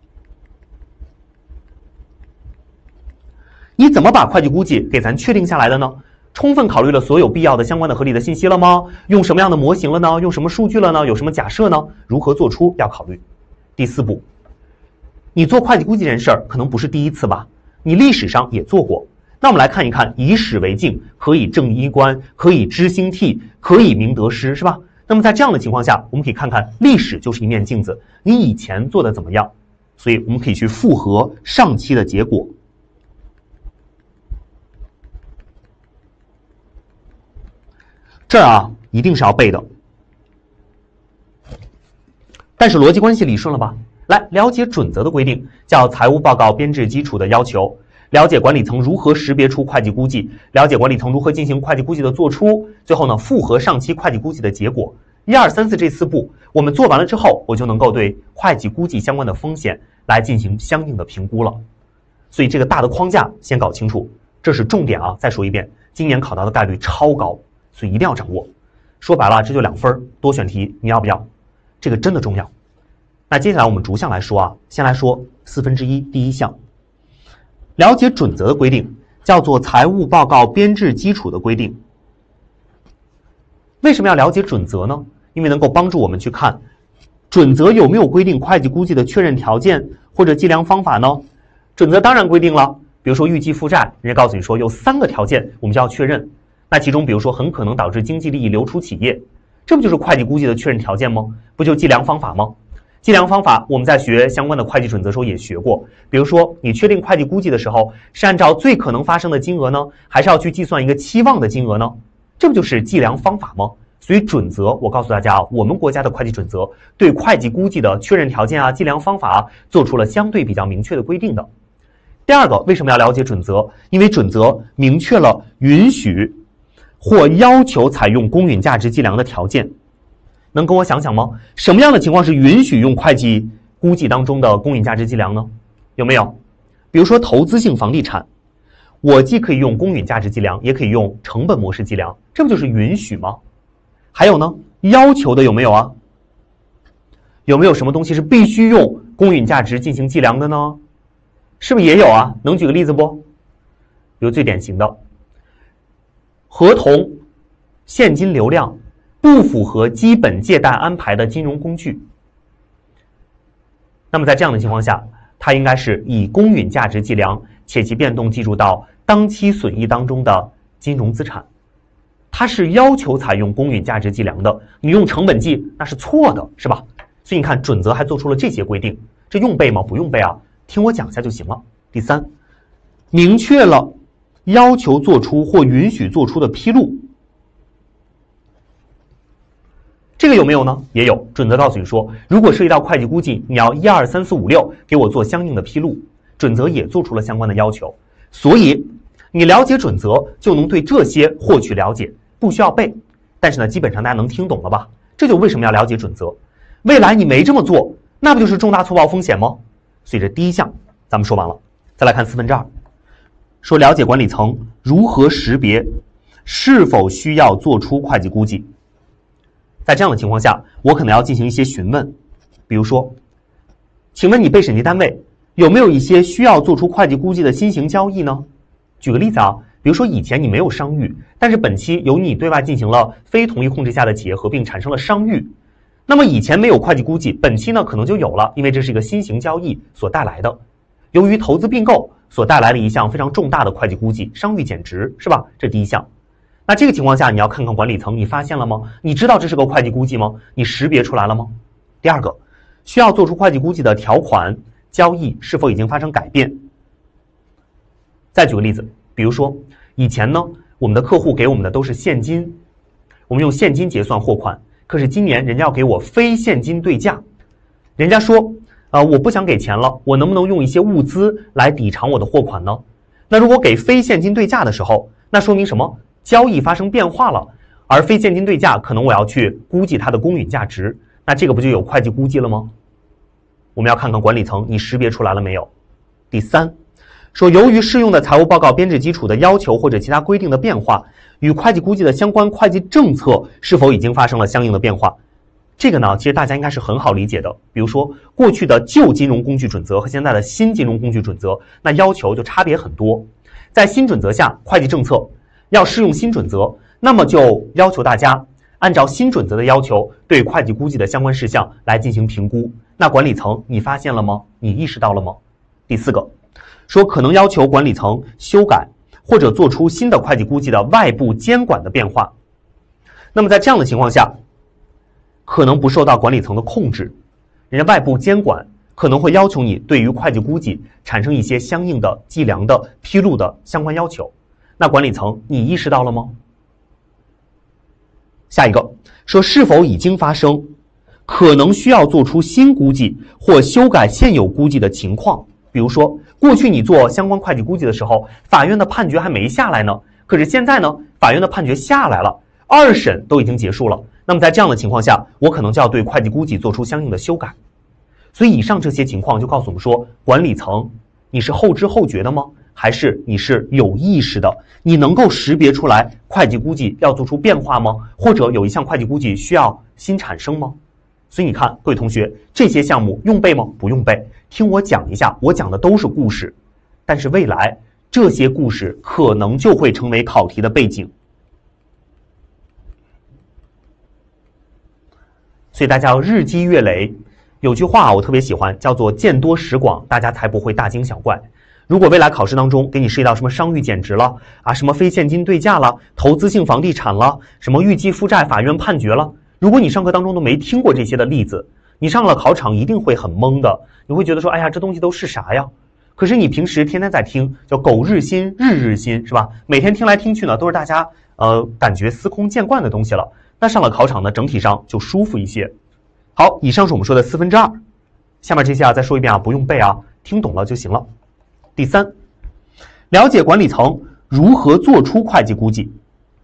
A: 你怎么把会计估计给咱确定下来的呢？充分考虑了所有必要的相关的合理的信息了吗？用什么样的模型了呢？用什么数据了呢？有什么假设呢？如何做出要考虑。第四步，你做会计估计这件事儿可能不是第一次吧？你历史上也做过。那我们来看一看，以史为镜，可以正衣冠，可以知兴替，可以明得失，是吧？那么在这样的情况下，我们可以看看历史就是一面镜子，你以前做的怎么样？所以我们可以去复核上期的结果。这儿啊，一定是要背的。但是逻辑关系理顺了吧？来，了解准则的规定，叫财务报告编制基础的要求；了解管理层如何识别出会计估计；了解管理层如何进行会计估计的做出；最后呢，复核上期会计估计的结果。一二三四这四步，我们做完了之后，我就能够对会计估计相关的风险来进行相应的评估了。所以这个大的框架先搞清楚，这是重点啊！再说一遍，今年考到的概率超高。所以一定要掌握。说白了，这就两分多选题，你要不要？这个真的重要。那接下来我们逐项来说啊，先来说四分之一第一项，了解准则的规定，叫做财务报告编制基础的规定。为什么要了解准则呢？因为能够帮助我们去看准则有没有规定会计估计的确认条件或者计量方法呢？准则当然规定了，比如说预计负债，人家告诉你说有三个条件我们就要确认。那其中比如说很可能导致经济利益流出企业，这不就是会计估计的确认条件吗？不就计量方法吗？ 计量方法我们在学相关的会计准则时候也学过，比如说你确定会计估计的时候，是按照最可能发生的金额呢，还是要去计算一个期望的金额呢？这不就是计量方法吗？所以准则，我告诉大家啊，我们国家的会计准则对会计估计的确认条件啊、计量方法啊，做出了相对比较明确的规定的。第二个，为什么要了解准则？因为准则明确了允许或要求采用公允价值计量的条件。能跟我想想吗？什么样的情况是允许用会计估计当中的公允价值计量呢？有没有？比如说投资性房地产，我既可以用公允价值计量，也可以用成本模式计量，这不就是允许吗？还有呢，要求的有没有啊？有没有什么东西是必须用公允价值进行计量的呢？是不是也有啊？能举个例子不？比如最典型的，合同现金流量不符合基本借贷安排的金融工具，那么在这样的情况下，它应该是以公允价值计量，且其变动计入到当期损益当中的金融资产。它是要求采用公允价值计量的，你用成本计那是错的，是吧？所以你看准则还做出了这些规定，这用背吗？不用背啊，听我讲一下就行了。第三，明确了要求做出或允许做出的披露，这个有没有呢？也有。准则告诉你说，如果涉及到会计估计，你要一二三四五六给我做相应的披露，准则也做出了相关的要求。所以你了解准则就能对这些获取了解，不需要背，但是呢，基本上大家能听懂了吧？这就为什么要了解准则。未来你没这么做，那不就是重大粗暴风险吗？所以这第一项咱们说完了，再来看四分之二，说了解管理层如何识别是否需要做出会计估计。在这样的情况下，我可能要进行一些询问，比如说，请问你被审计单位有没有一些需要做出会计估计的新型交易呢？举个例子啊，比如说以前你没有商誉，但是本期由你对外进行了非同一控制下的企业合并，产生了商誉，那么以前没有会计估计，本期呢可能就有了，因为这是一个新型交易所带来的。由于投资并购所带来的一项非常重大的会计估计，商誉减值，是吧？这第一项。那这个情况下，你要看看管理层，你发现了吗？你知道这是个会计估计吗？你识别出来了吗？第二个，需要做出会计估计的条款、交易是否已经发生改变？再举个例子，比如说以前呢，我们的客户给我们的都是现金，我们用现金结算货款，可是今年人家要给我非现金对价，人家说，呃，我不想给钱了，我能不能用一些物资来抵偿我的货款呢？那如果给非现金对价的时候，那说明什么？交易发生变化了，而非现金对价可能我要去估计它的公允价值，那这个不就有会计估计了吗？我们要看看管理层你识别出来了没有。第三，说由于适用的财务报告编制基础的要求或者其他规定的变化，与会计估计的相关会计政策是否已经发生了相应的变化。这个呢，其实大家应该是很好理解的。比如说过去的旧金融工具准则和现在的新金融工具准则，那要求就差别很多。在新准则下，会计政策要适用新准则，那么就要求大家按照新准则的要求，对会计估计的相关事项来进行评估。那管理层你发现了吗？你意识到了吗？第四个，说可能要求管理层修改或者做出新的会计估计的外部监管的变化。那么在这样的情况下，可能不受到管理层的控制，人家外部监管可能会要求你对于会计估计产生一些相应的计量的披露的相关要求。那管理层你意识到了吗？下一个，说是否已经发生可能需要做出新估计或修改现有估计的情况。比如说过去你做相关会计估计的时候，法院的判决还没下来呢，可是现在呢，法院的判决下来了，二审都已经结束了，那么在这样的情况下，我可能就要对会计估计做出相应的修改。所以以上这些情况就告诉我们说，管理层你是后知后觉的吗？还是你是有意识的？你能够识别出来会计估计要做出变化吗？或者有一项会计估计需要新产生吗？所以你看，各位同学，这些项目用背吗？不用背，听我讲一下，我讲的都是故事，但是未来这些故事可能就会成为考题的背景。所以大家要日积月累。有句话我特别喜欢，叫做见多识广，大家才不会大惊小怪。如果未来考试当中给你涉及到什么商誉减值了啊，什么非现金对价了，投资性房地产了，什么预计负债法院判决了，如果你上课当中都没听过这些的例子， 你上了考场一定会很懵的，你会觉得说，哎呀，这东西都是啥呀？可是你平时天天在听，叫苟日新，日日新，是吧？每天听来听去呢，都是大家呃感觉司空见惯的东西了。那上了考场呢，整体上就舒服一些。好，以上是我们说的四分之二，下面这些啊再说一遍啊，不用背啊，听懂了就行了。第三，了解管理层如何做出会计估计。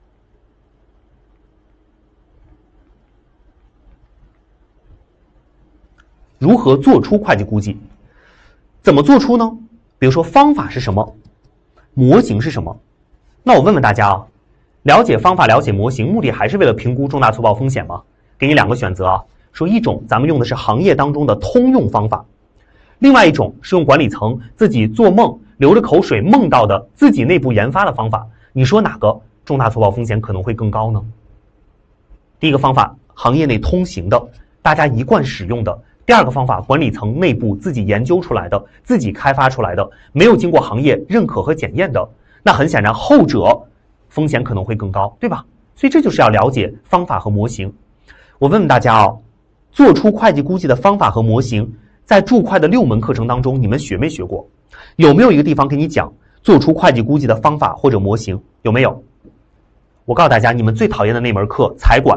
A: 如何做出会计估计？怎么做出呢？比如说方法是什么，模型是什么？那我问问大家啊，了解方法、了解模型，目的还是为了评估重大粗暴风险吗？给你两个选择啊，说一种咱们用的是行业当中的通用方法，另外一种是用管理层自己做梦流着口水梦到的自己内部研发的方法。你说哪个重大粗暴风险可能会更高呢？第一个方法，行业内通行的，大家一贯使用的。第二个方法，管理层内部自己研究出来的，自己开发出来的，没有经过行业认可和检验的，那很显然后者风险可能会更高，对吧？所以这就是要了解方法和模型。我问问大家啊，做出会计估计的方法和模型，在注会的六门课程当中，你们学没学过？有没有一个地方给你讲做出会计估计的方法或者模型？有没有？我告诉大家，你们最讨厌的那门课财管。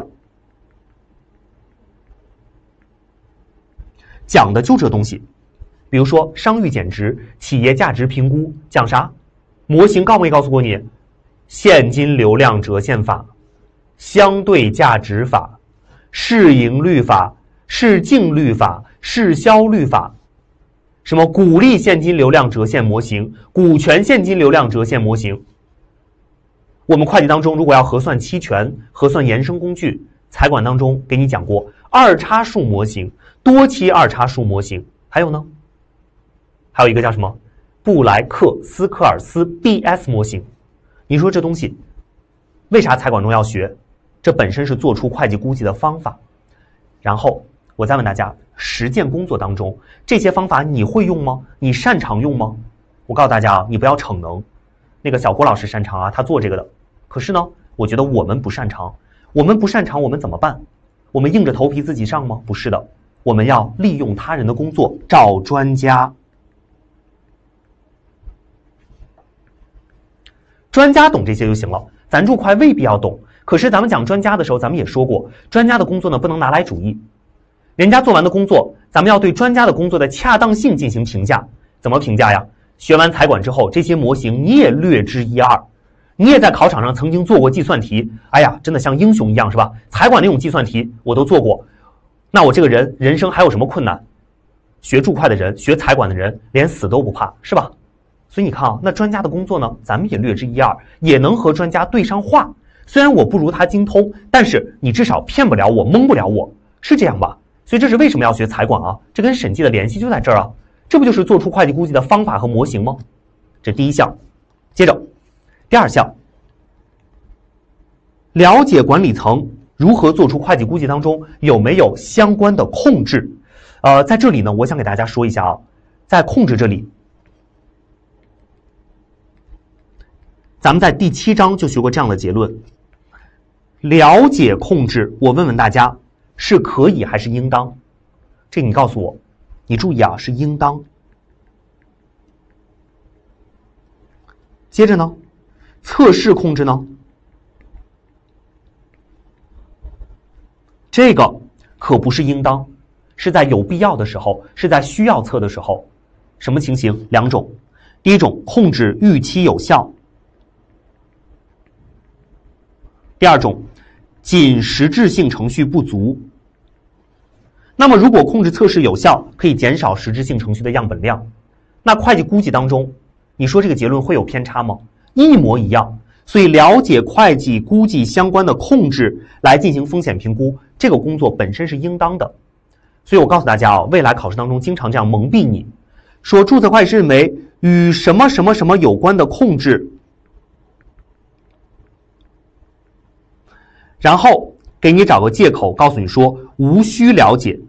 A: 讲的就这东西，比如说商誉减值、企业价值评估，讲啥？模型告没告诉过你？现金流量折现法、相对价值法、市盈率法、市净率法、市销率法，什么股利现金流量折现模型、股权现金流量折现模型。我们会计当中如果要核算期权、核算衍生工具，财管当中给你讲过二叉数模型、多期二叉数模型，还有呢，还有一个叫什么布莱克斯科尔斯 B S 模型。你说这东西为啥财管中要学？这本身是做出会计估计的方法。然后我再问大家，实践工作当中这些方法你会用吗？你擅长用吗？我告诉大家啊，你不要逞能。那个小郭老师擅长啊，他做这个的。可是呢，我觉得我们不擅长。我们不擅长，我们怎么办？我们硬着头皮自己上吗？不是的，我们要利用他人的工作，找专家。专家懂这些就行了，咱注会未必要懂。可是咱们讲专家的时候，咱们也说过，专家的工作呢不能拿来主义。人家做完的工作，咱们要对专家的工作的恰当性进行评价。怎么评价呀？学完财管之后，这些模型你也略知一二。你也在考场上曾经做过计算题，哎呀，真的像英雄一样，是吧？财管那种计算题我都做过，那我这个人人生还有什么困难？学注会的人，学财管的人，连死都不怕，是吧？所以你看啊，那专家的工作呢，咱们也略知一二，也能和专家对上话。虽然我不如他精通，但是你至少骗不了我，蒙不了我，是这样吧？所以这是为什么要学财管啊？这跟审计的联系就在这儿啊，这不就是做出会计估计的方法和模型吗？这第一项。接着第二项，了解管理层如何做出会计估计当中有没有相关的控制。呃，在这里呢，我想给大家说一下啊，在控制这里，咱们在第七章就学过这样的结论。了解控制，我问问大家，是可以还是应当？这你告诉我，你注意啊，是应当。接着呢，测试控制呢？这个可不是应当，是在有必要的时候，是在需要测的时候。什么情形？两种。第一种，控制预期有效；第二种，仅实质性程序不足。那么如果控制测试有效，可以减少实质性程序的样本量，那会计估计当中，你说这个结论会有偏差吗？一模一样。所以了解会计估计相关的控制来进行风险评估，这个工作本身是应当的。所以我告诉大家啊，未来考试当中经常这样蒙蔽你，说注册会计师认为与什么什么什么有关的控制，然后给你找个借口告诉你说无需了解，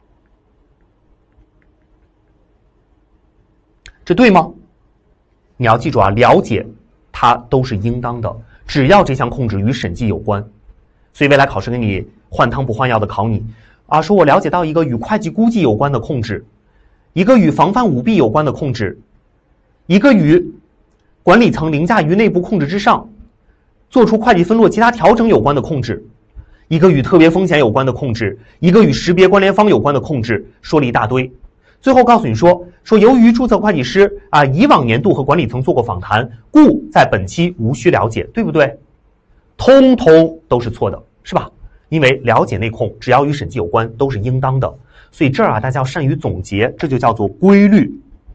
A: 这对吗？你要记住啊，了解它都是应当的，只要这项控制与审计有关。所以未来考试给你换汤不换药的考你， 啊，说我了解到一个与会计估计有关的控制，一个与防范舞弊有关的控制，一个与管理层凌驾于内部控制之上，做出会计分落其他调整有关的控制，一个与特别风险有关的控制，一个与识别关联方有关的控制，说了一大堆。最后告诉你说，说由于注册会计师啊以往年度和管理层做过访谈，故在本期无需了解，对不对？通通都是错的，是吧？因为了解内控只要与审计有关都是应当的，所以这儿啊大家要善于总结，这就叫做规律。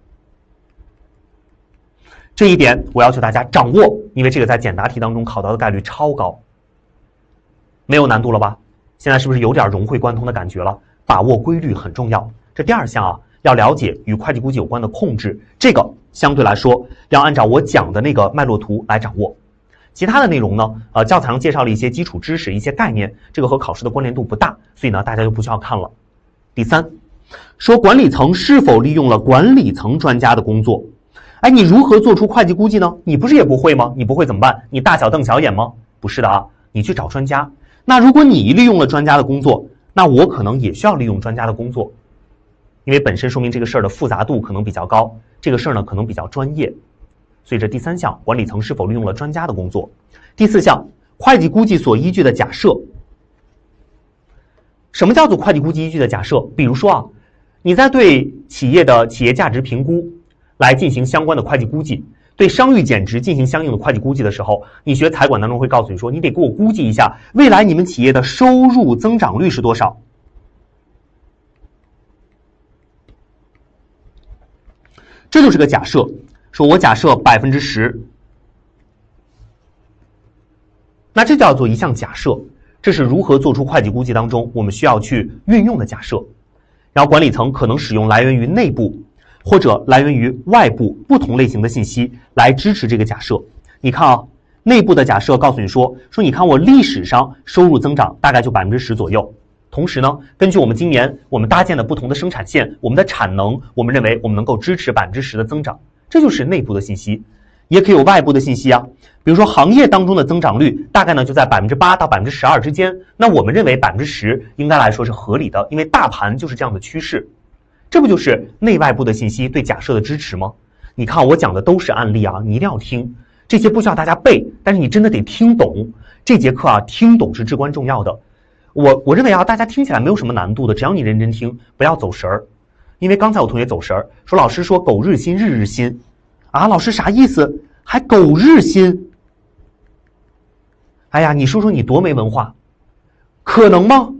A: 这一点我要求大家掌握，因为这个在简答题当中考到的概率超高。没有难度了吧？现在是不是有点融会贯通的感觉了？把握规律很重要。这第二项啊，要了解与会计估计有关的控制，这个相对来说要按照我讲的那个脉络图来掌握。其他的内容呢，呃，教材上介绍了一些基础知识、一些概念，这个和考试的关联度不大，所以呢，大家就不需要看了。第三，说管理层是否利用了管理层专家的工作？哎，你如何做出会计估计呢？你不是也不会吗？你不会怎么办？你大小瞪小眼吗？不是的啊，你去找专家。那如果你利用了专家的工作，那我可能也需要利用专家的工作，因为本身说明这个事儿的复杂度可能比较高，这个事儿呢可能比较专业。所以这第三项，管理层是否利用了专家的工作。第四项，会计估计所依据的假设。什么叫做会计估计依据的假设？比如说啊，你在对企业的企业价值评估来进行相关的会计估计，对商誉减值进行相应的会计估计的时候，你学财管当中会告诉你说，你得给我估计一下未来你们企业的收入增长率是多少。这就是个假设，说我假设百分之十，那这叫做一项假设，这是如何做出会计估计当中我们需要去运用的假设。然后管理层可能使用来源于内部或者来源于外部不同类型的信息来支持这个假设。你看啊，内部的假设告诉你说，说你看我历史上收入增长大概就百分之十左右。同时呢，根据我们今年我们搭建的不同的生产线，我们的产能，我们认为我们能够支持百分之十的增长，这就是内部的信息。也可以有外部的信息啊，比如说行业当中的增长率大概呢就在百分之八到百分之十二之间，那我们认为百分之十应该来说是合理的，因为大盘就是这样的趋势。这不就是内外部的信息对假设的支持吗？你看我讲的都是案例啊，你一定要听，这些不需要大家背，但是你真的得听懂。这节课啊，听懂是至关重要的。我我认为啊，大家听起来没有什么难度的，只要你认真听，不要走神儿。因为刚才有同学走神儿，说老师说苟日新，日日新，啊，老师啥意思？还苟日新？哎呀，你说说你多没文化，可能吗？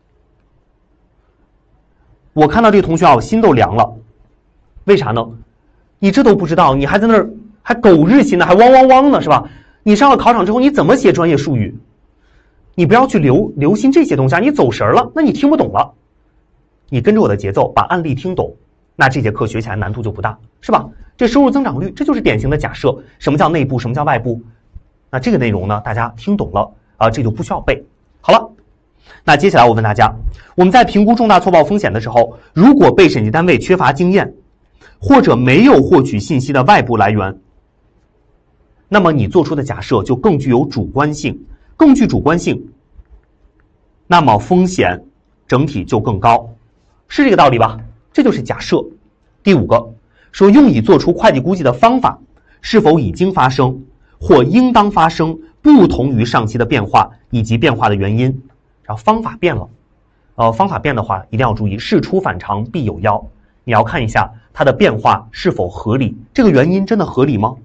A: 我看到这个同学啊，我心都凉了。为啥呢？你这都不知道，你还在那儿还苟日新呢，还汪汪汪呢，是吧？你上了考场之后，你怎么写专业术语？你不要去留留心这些东西啊，你走神了，那你听不懂了。你跟着我的节奏，把案例听懂，那这节课学起来难度就不大，是吧？这收入增长率，这就是典型的假设。什么叫内部？什么叫外部？那这个内容呢，大家听懂了啊，这就不需要背。好了，那接下来我问大家，我们在评估重大错报风险的时候，如果被审计单位缺乏经验，或者没有获取信息的外部来源，那么你做出的假设就更具有主观性，更具主观性，那么风险整体就更高，是这个道理吧？这就是假设。第五个，说用以做出会计估计的方法是否已经发生或应当发生不同于上期的变化以及变化的原因。然后方法变了，呃，方法变的话一定要注意，事出反常必有妖，你要看一下它的变化是否合理，这个原因真的合理吗？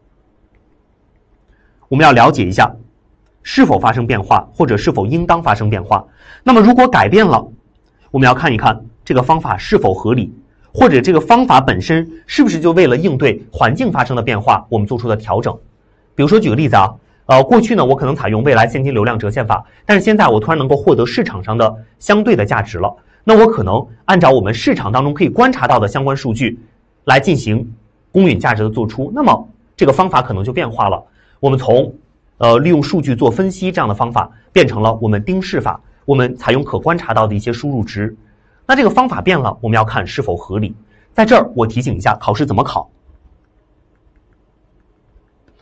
A: 我们要了解一下是否发生变化，或者是否应当发生变化。那么如果改变了，我们要看一看这个方法是否合理，或者这个方法本身是不是就为了应对环境发生的变化我们做出的调整。比如说举个例子啊，呃，过去呢我可能采用未来现金流量折现法，但是现在我突然能够获得市场上的相对的价值了，那我可能按照我们市场当中可以观察到的相关数据来进行公允价值的做出，那么这个方法可能就变化了。我们从呃利用数据做分析这样的方法变成了我们丁式法，我们采用可观察到的一些输入值。那这个方法变了，我们要看是否合理。在这儿我提醒一下，考试怎么考？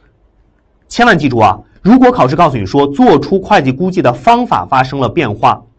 A: 千万记住啊，如果考试告诉你说做出会计估计的方法发生了变化，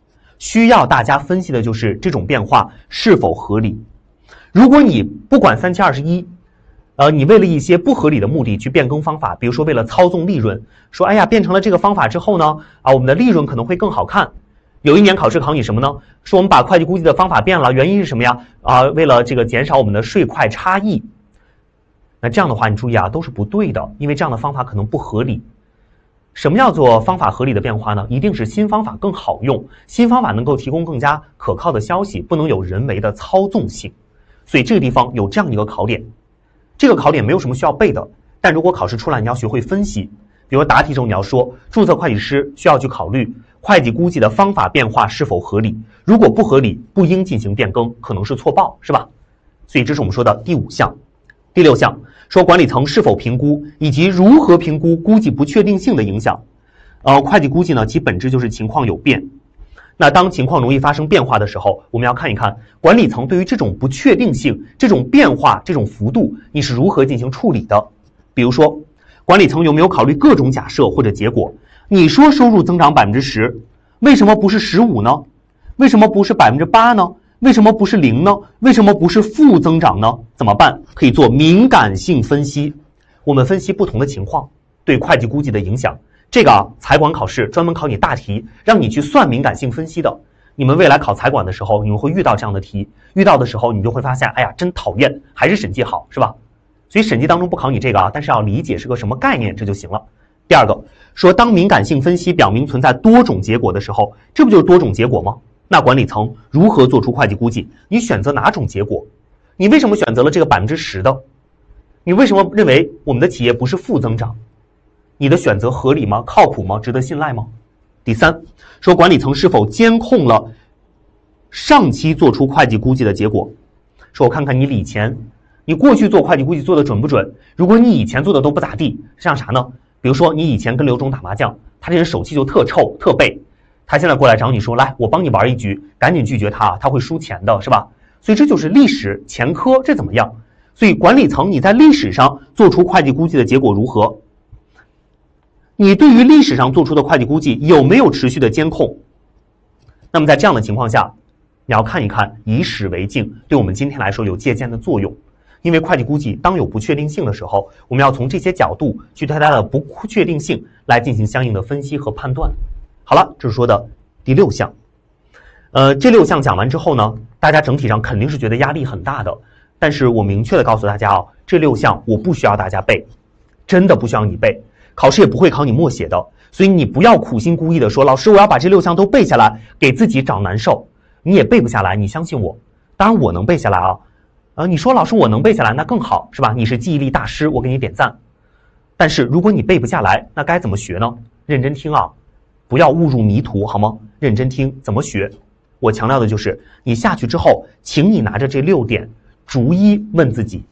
A: 需要大家分析的就是这种变化是否合理。如果你不管三七二十一，呃，你为了一些不合理的目的去变更方法，比如说为了操纵利润，说哎呀变成了这个方法之后呢，啊我们的利润可能会更好看。有一年考试考你什么呢？说我们把会计估计的方法变了，原因是什么呀？啊，为了这个减少我们的税快差异。那这样的话，你注意啊，都是不对的，因为这样的方法可能不合理。什么叫做方法合理的变化呢？一定是新方法更好用，新方法能够提供更加可靠的消息，不能有人为的操纵性。所以这个地方有这样一个考点，这个考点没有什么需要背的，但如果考试出来，你要学会分析。比如答题中你要说，注册会计师需要去考虑会计估计的方法变化是否合理，如果不合理，不应进行变更，可能是错报，是吧？所以这是我们说的第五项。第六项说管理层是否评估以及如何评估估计不确定性的影响。呃，会计估计呢，其本质就是情况有变。那当情况容易发生变化的时候，我们要看一看管理层对于这种不确定性、这种变化、这种幅度，你是如何进行处理的。比如说，管理层有没有考虑各种假设或者结果？你说收入增长百分之十，为什么不是十五呢？为什么不是百分之八呢？为什么不是零呢？为什么不是负增长呢？怎么办？可以做敏感性分析。我们分析不同的情况对会计估计的影响。这个啊，财管考试专门考你大题，让你去算敏感性分析的。你们未来考财管的时候，你们会遇到这样的题，遇到的时候你就会发现，哎呀，真讨厌，还是审计好，是吧？所以审计当中不考你这个啊，但是要理解是个什么概念，这就行了。第二个说，当敏感性分析表明存在多种结果的时候，这不就是多种结果吗？那管理层如何做出会计估计？你选择哪种结果？你为什么选择了这个百分之十的？你为什么认为我们的企业不是负增长？你的选择合理吗？靠谱吗？值得信赖吗？第三，说管理层是否监控了上期做出会计估计的结果？说我看看你以前，你过去做会计估计做的准不准？如果你以前做的都不咋地，像啥呢？比如说你以前跟刘总打麻将，他这人手气就特臭特背，他现在过来找你说，来我帮你玩一局，赶紧拒绝他，他会输钱的，是吧？所以这就是历史前科，这怎么样？所以管理层你在历史上做出会计估计的结果如何？你对于历史上做出的会计估计有没有持续的监控？那么在这样的情况下，你要看一看，以史为镜，对我们今天来说有借鉴的作用。因为会计估计当有不确定性的时候，我们要从这些角度去对它的不确定性来进行相应的分析和判断。好了，这是说的第六项。呃，这六项讲完之后呢，大家整体上肯定是觉得压力很大的。但是我明确的告诉大家啊，这六项我不需要大家背，真的不需要你背，考试也不会考你默写的。所以你不要苦心孤诣的说，老师我要把这六项都背下来，给自己找难受。你也背不下来，你相信我。当然我能背下来啊。呃，你说老师我能背下来，那更好，是吧？你是记忆力大师，我给你点赞。但是如果你背不下来，那该怎么学呢？认真听啊，不要误入迷途，好吗？认真听怎么学。我强调的就是你下去之后，请你拿着这六点逐一问自己，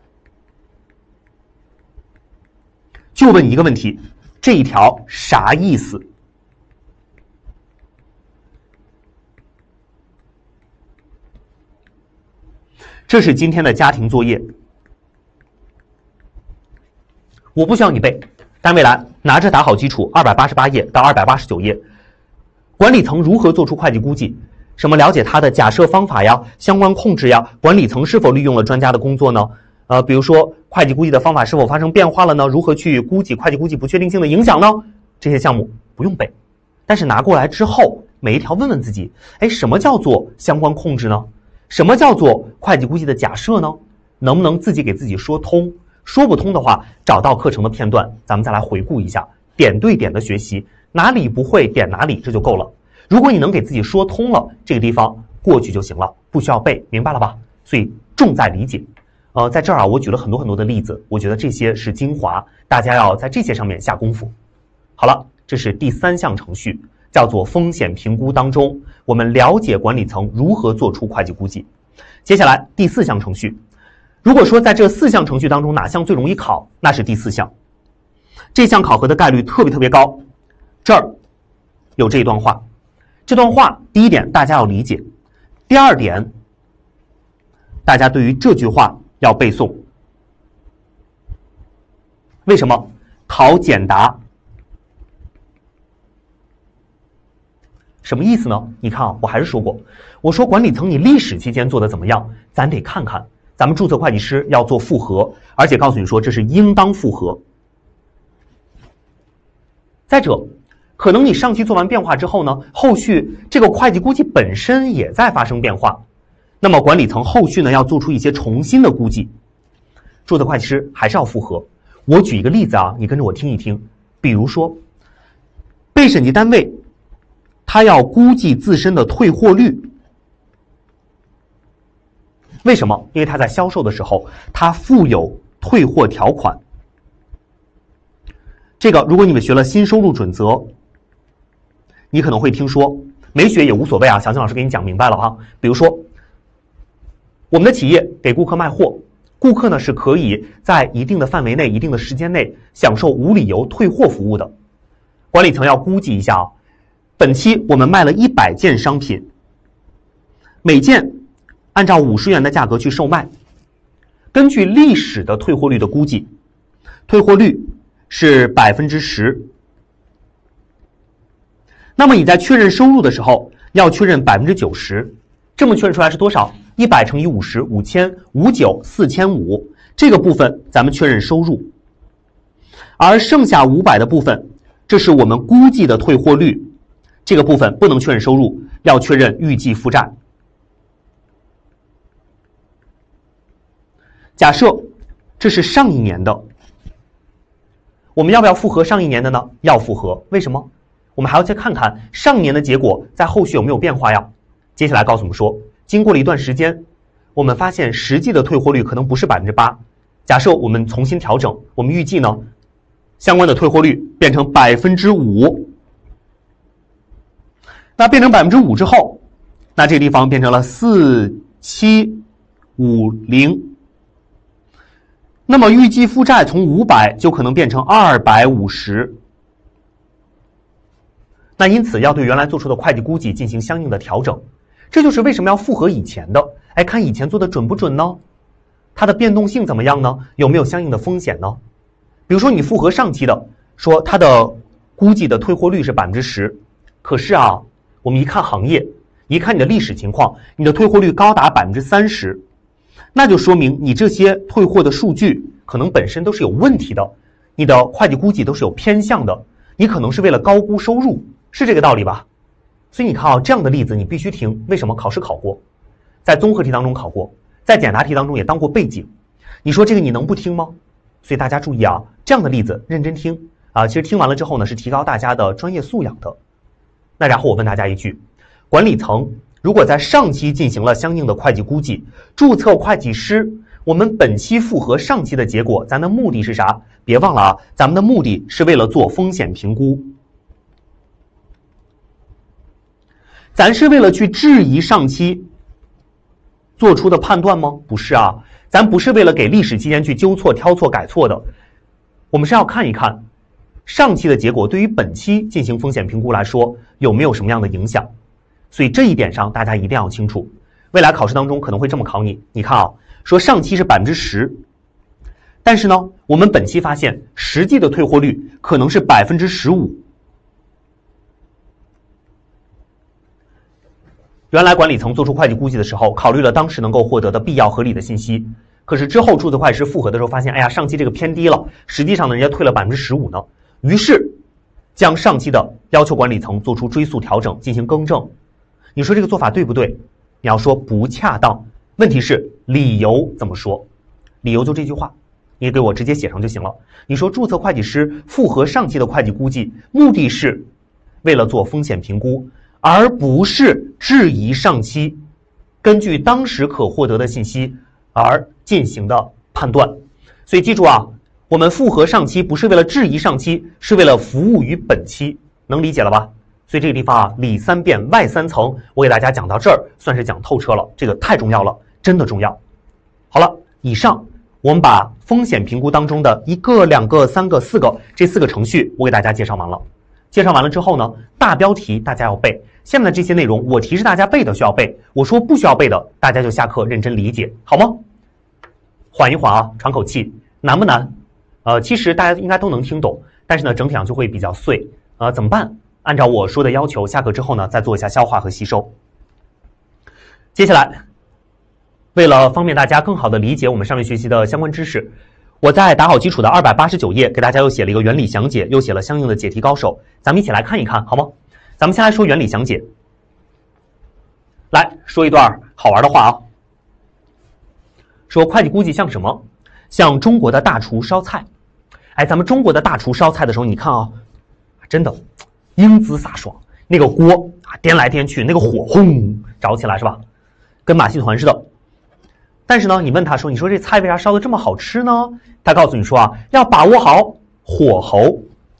A: 就问一个问题，这一条啥意思？这是今天的家庭作业，我不需要你背，但未来拿着打好基础，二百八十八页到二百八十九页，管理层如何做出会计估计？什么了解它的假设方法呀、相关控制呀？管理层是否利用了专家的工作呢？呃，比如说会计估计的方法是否发生变化了呢？如何去估计会计估计不确定性的影响呢？这些项目不用背，但是拿过来之后，每一条问问自己，哎，什么叫做相关控制呢？什么叫做会计估计的假设呢？能不能自己给自己说通？说不通的话，找到课程的片段，咱们再来回顾一下，点对点的学习，哪里不会点哪里，这就够了。如果你能给自己说通了，这个地方过去就行了，不需要背，明白了吧？所以重在理解。呃，在这儿啊，我举了很多很多的例子，我觉得这些是精华，大家要在这些上面下功夫。好了，这是第三项程序，叫做风险评估当中，我们了解管理层如何做出会计估计。接下来第四项程序，如果说在这四项程序当中哪项最容易考，那是第四项，这项考核的概率特别特别高。这儿有这段话，这段话第一点大家要理解，第二点大家对于这句话要背诵。为什么？考简答。 什么意思呢？你看啊，我还是说过，我说管理层你历史期间做的怎么样，咱得看看。咱们注册会计师要做复核，而且告诉你说这是应当复核。再者，可能你上期做完变化之后呢，后续这个会计估计本身也在发生变化，那么管理层后续呢要做出一些重新的估计，注册会计师还是要复核。我举一个例子啊，你跟着我听一听，比如说，被审计单位他要估计自身的退货率，为什么？因为他在销售的时候，他附有退货条款。这个如果你们学了新收入准则，你可能会听说，没学也无所谓啊，小金老师给你讲明白了哈。比如说，我们的企业给顾客卖货，顾客呢是可以在一定的范围内、一定的时间内享受无理由退货服务的。管理层要估计一下啊，本期我们卖了一百件商品，每件按照五十元的价格去售卖，根据历史的退货率的估计，退货率是百分之十。那么你在确认收入的时候，要确认百分之九十，这么确认出来是多少？一百乘以五十，五千，五九，四千五，这个部分咱们确认收入，而剩下五百的部分，这是我们估计的退货率，这个部分不能确认收入，要确认预计负债。假设这是上一年的，我们要不要复核上一年的呢？要复核，为什么？我们还要再看看上一年的结果在后续有没有变化呀？接下来告诉我们说，经过了一段时间，我们发现实际的退货率可能不是百分之八。假设我们重新调整，我们预计呢，相关的退货率变成百分之五。那变成百分之五之后，那这个地方变成了四七五零。那么预计负债从五百就可能变成二百五十。那因此要对原来做出的会计估计进行相应的调整，这就是为什么要复核以前的。哎，看以前做的准不准呢？它的变动性怎么样呢？有没有相应的风险呢？比如说你复核上期的，说它的估计的退货率是百分之十，可是啊，我们一看行业，一看你的历史情况，你的退货率高达百分之三十，那就说明你这些退货的数据可能本身都是有问题的，你的会计估计都是有偏向的，你可能是为了高估收入。是这个道理吧？所以你看啊，这样的例子你必须听。为什么？考试考过，在综合题当中考过，在简答题当中也当过背景。你说这个你能不听吗？所以大家注意啊，这样的例子认真听啊。其实听完了之后呢，是提高大家的专业素养的。那然后我问大家一句，管理层如果在上期进行了相应的会计估计，注册会计师，我们本期复核上期的结果，咱的目的是啥？别忘了啊，咱们的目的是为了做风险评估。咱是为了去质疑上期做出的判断吗？不是啊，咱不是为了给历史期间去纠错、挑错、改错的，我们是要看一看上期的结果对于本期进行风险评估来说有没有什么样的影响。所以这一点上大家一定要清楚，未来考试当中可能会这么考你。你看啊，说上期是百分之十，但是呢，我们本期发现实际的退货率可能是百分之十五。原来管理层做出会计估计的时候，考虑了当时能够获得的必要合理的信息，可是之后注册会计师复核的时候发现，哎呀，上期这个偏低了，实际上呢人家退了百分之十五呢，于是将上期的要求管理层做出追溯调整，进行更正。你说这个做法对不对？你要说不恰当，问题是理由怎么说？理由就这句话，你给我直接写上就行了。你说注册会计师复核上期的会计估计，目的是为了做风险评估，而不是质疑上期根据当时可获得的信息而进行的判断。所以记住啊，我们复核上期不是为了质疑上期，是为了服务于本期，能理解了吧？所以这个地方啊，里三变外三层，我给大家讲到这儿，算是讲透彻了，这个太重要了，真的重要。好了，以上我们把风险评估当中的一个、两个、三个、四个这四个程序，我给大家介绍完了。介绍完了之后呢，大标题大家要背，下面的这些内容我提示大家背的需要背，我说不需要背的，大家就下课认真理解，好吗？缓一缓啊，喘口气，难不难？呃，其实大家应该都能听懂，但是呢，整体上就会比较碎。呃，怎么办？ 按照我说的要求，下课之后呢，再做一下消化和吸收。接下来，为了方便大家更好的理解我们上面学习的相关知识，我在打好基础的二百八十九页给大家又写了一个原理详解，又写了相应的解题高手，咱们一起来看一看，好吗？咱们先来说原理详解。来说一段好玩的话啊，说会计估计像什么？像中国的大厨烧菜。哎，咱们中国的大厨烧菜的时候，你看啊，真的英姿飒爽，那个锅啊颠来颠去，那个火轰着起来是吧？跟马戏团似的。但是呢，你问他说，你说这菜为啥烧的这么好吃呢？他告诉你说啊，要把握好火候。